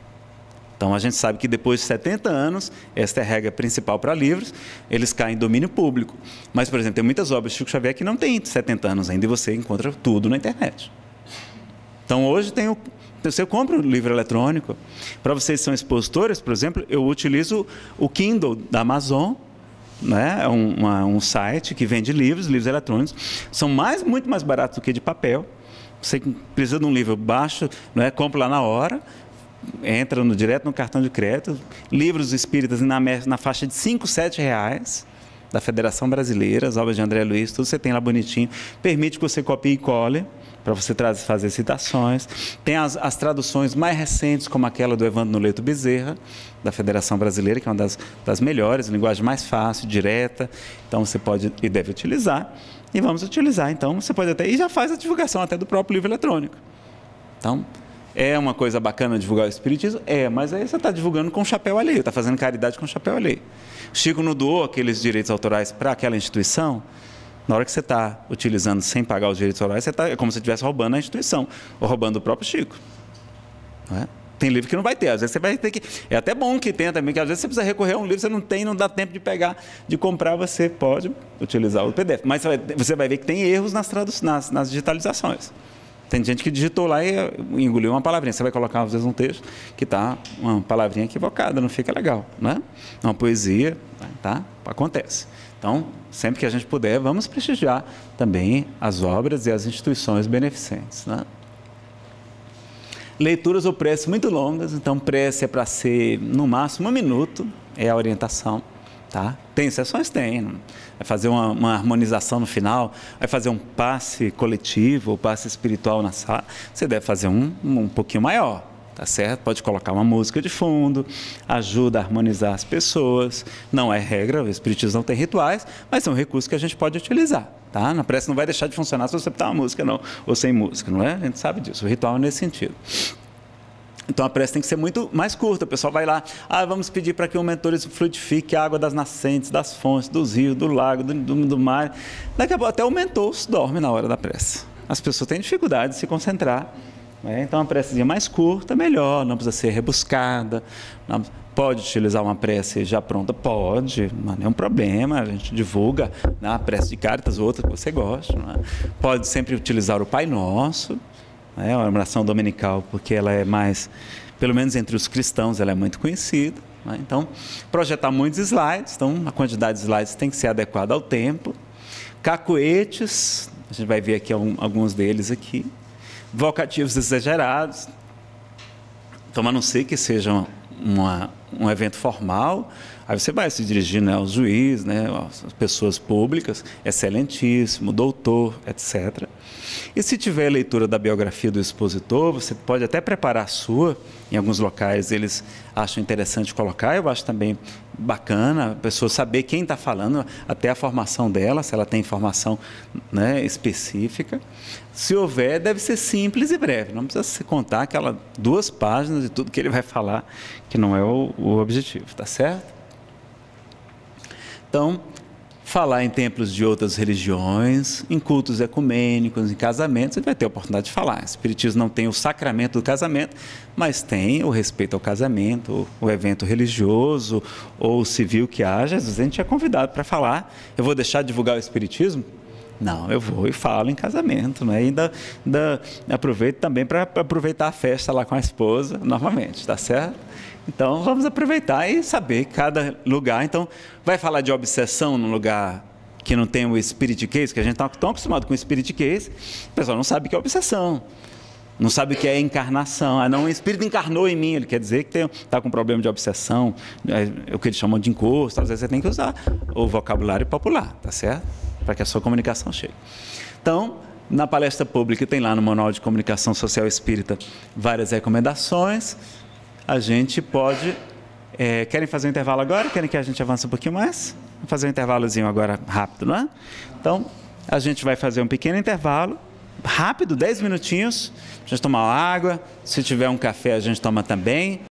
Então, a gente sabe que depois de 70 anos, esta é a regra principal para livros, eles caem em domínio público. Mas, por exemplo, tem muitas obras de Chico Xavier que não têm 70 anos ainda e você encontra tudo na internet. Então, hoje você compra um livro eletrônico. Para vocês que são expositores, por exemplo, eu utilizo o Kindle da Amazon, né? É um site que vende livros eletrônicos. São muito mais baratos do que de papel. Você precisa de um livro baixo, né? Compra lá na hora, entra direto no cartão de crédito. Livros espíritas na faixa de R$ 5, R$ 7, da Federação Brasileira, as obras de André Luiz, tudo você tem lá bonitinho. Permite que você copie e cole, para você fazer citações. Tem as traduções mais recentes, como aquela do Evandro Noleto Bezerra, da Federação Brasileira, que é uma das melhores, linguagem mais fácil, direta. Então, você pode e deve utilizar. E vamos utilizar. Então, você pode até... E já faz a divulgação até do próprio livro eletrônico. Então, é uma coisa bacana divulgar o Espiritismo? Mas aí você está divulgando com chapéu alheio, está fazendo caridade com chapéu alheio. Chico não doou aqueles direitos autorais para aquela instituição. Na hora que você está utilizando sem pagar os direitos autorais, é como se você estivesse roubando a instituição, ou roubando o próprio Chico. Não é? Tem livro que não vai ter, às vezes você vai ter que... É até bom que tenha também, que às vezes você precisa recorrer a um livro, você não tem, não dá tempo de pegar, de comprar, você pode utilizar o PDF. Mas você vai ver que tem erros nas digitalizações. Tem gente que digitou lá e engoliu uma palavrinha. Você vai colocar, às vezes, um texto que está uma palavrinha equivocada, não fica legal, né? Uma poesia, tá? Acontece. Então, sempre que a gente puder, vamos prestigiar também as obras e as instituições beneficentes, né? Leituras ou preces muito longas, então prece é para ser no máximo 1 minuto, é a orientação, tá? Tem exceções? Tem. Vai fazer uma harmonização no final, vai fazer um passe coletivo ou passe espiritual na sala, você deve fazer um pouquinho maior, tá certo? Pode colocar uma música de fundo, ajuda a harmonizar as pessoas, não é regra, o Espiritismo não tem rituais, mas é um recurso que a gente pode utilizar, tá? Na prece não vai deixar de funcionar se você botar uma música, não, ou sem música, não é? A gente sabe disso, o ritual é nesse sentido. Então, a prece tem que ser muito mais curta. O pessoal vai lá, vamos pedir para que o mentor fluidifique a água das nascentes, das fontes, dos rios, do lago, do mar. Daqui a pouco, até o mentor dorme na hora da prece. As pessoas têm dificuldade de se concentrar, né? Então, a precezinha mais curta, melhor, não precisa ser rebuscada. Pode utilizar uma prece já pronta? Pode, não é nenhum problema, a gente divulga, né? A prece de Caritas, outra que você gosta. Né? Pode sempre utilizar o Pai Nosso, a oração dominical, porque ela é mais, pelo menos entre os cristãos, ela é muito conhecida, né? Então, projetar muitos slides, então a quantidade de slides tem que ser adequada ao tempo. Cacoetes, a gente vai ver aqui alguns deles aqui. Vocativos exagerados, então, a não ser que seja um evento formal, aí você vai se dirigir, né, aos juízes, né, às pessoas públicas, excelentíssimo, doutor, etc. E se tiver a leitura da biografia do expositor, você pode até preparar a sua, em alguns locais eles acham interessante colocar, eu acho também bacana a pessoa saber quem está falando, até a formação dela, se ela tem informação, né, específica. Se houver, deve ser simples e breve, não precisa se contar 2 páginas de tudo que ele vai falar, que não é o objetivo, tá certo? Então, falar em templos de outras religiões, em cultos ecumênicos, em casamentos, você vai ter a oportunidade de falar. O Espiritismo não tem o sacramento do casamento, mas tem o respeito ao casamento, o evento religioso ou civil que haja. Às vezes a gente é convidado para falar. Eu vou deixar de divulgar o Espiritismo? Não, eu vou e falo em casamento, né? E ainda aproveito também para aproveitar a festa lá com a esposa, novamente, tá certo? Então, vamos aproveitar e saber cada lugar. Então, vai falar de obsessão num lugar que não tem o Spirit Case, que a gente está tão acostumado com o Spirit Case, o pessoal não sabe o que é obsessão, não sabe o que é encarnação. Não, o Espírito encarnou em mim, ele quer dizer que está com problema de obsessão, é o que eles chamam de encosto. Às vezes você tem que usar o vocabulário popular, tá certo? Para que a sua comunicação chegue. Então, na palestra pública tem lá no Manual de Comunicação Social Espírita várias recomendações. A gente pode... querem fazer um intervalo agora? Querem que a gente avance um pouquinho mais? Vamos fazer um intervalozinho agora rápido, não é? Então, a gente vai fazer um pequeno intervalo, rápido, 10 minutinhos, a gente tomar água, se tiver um café a gente toma também.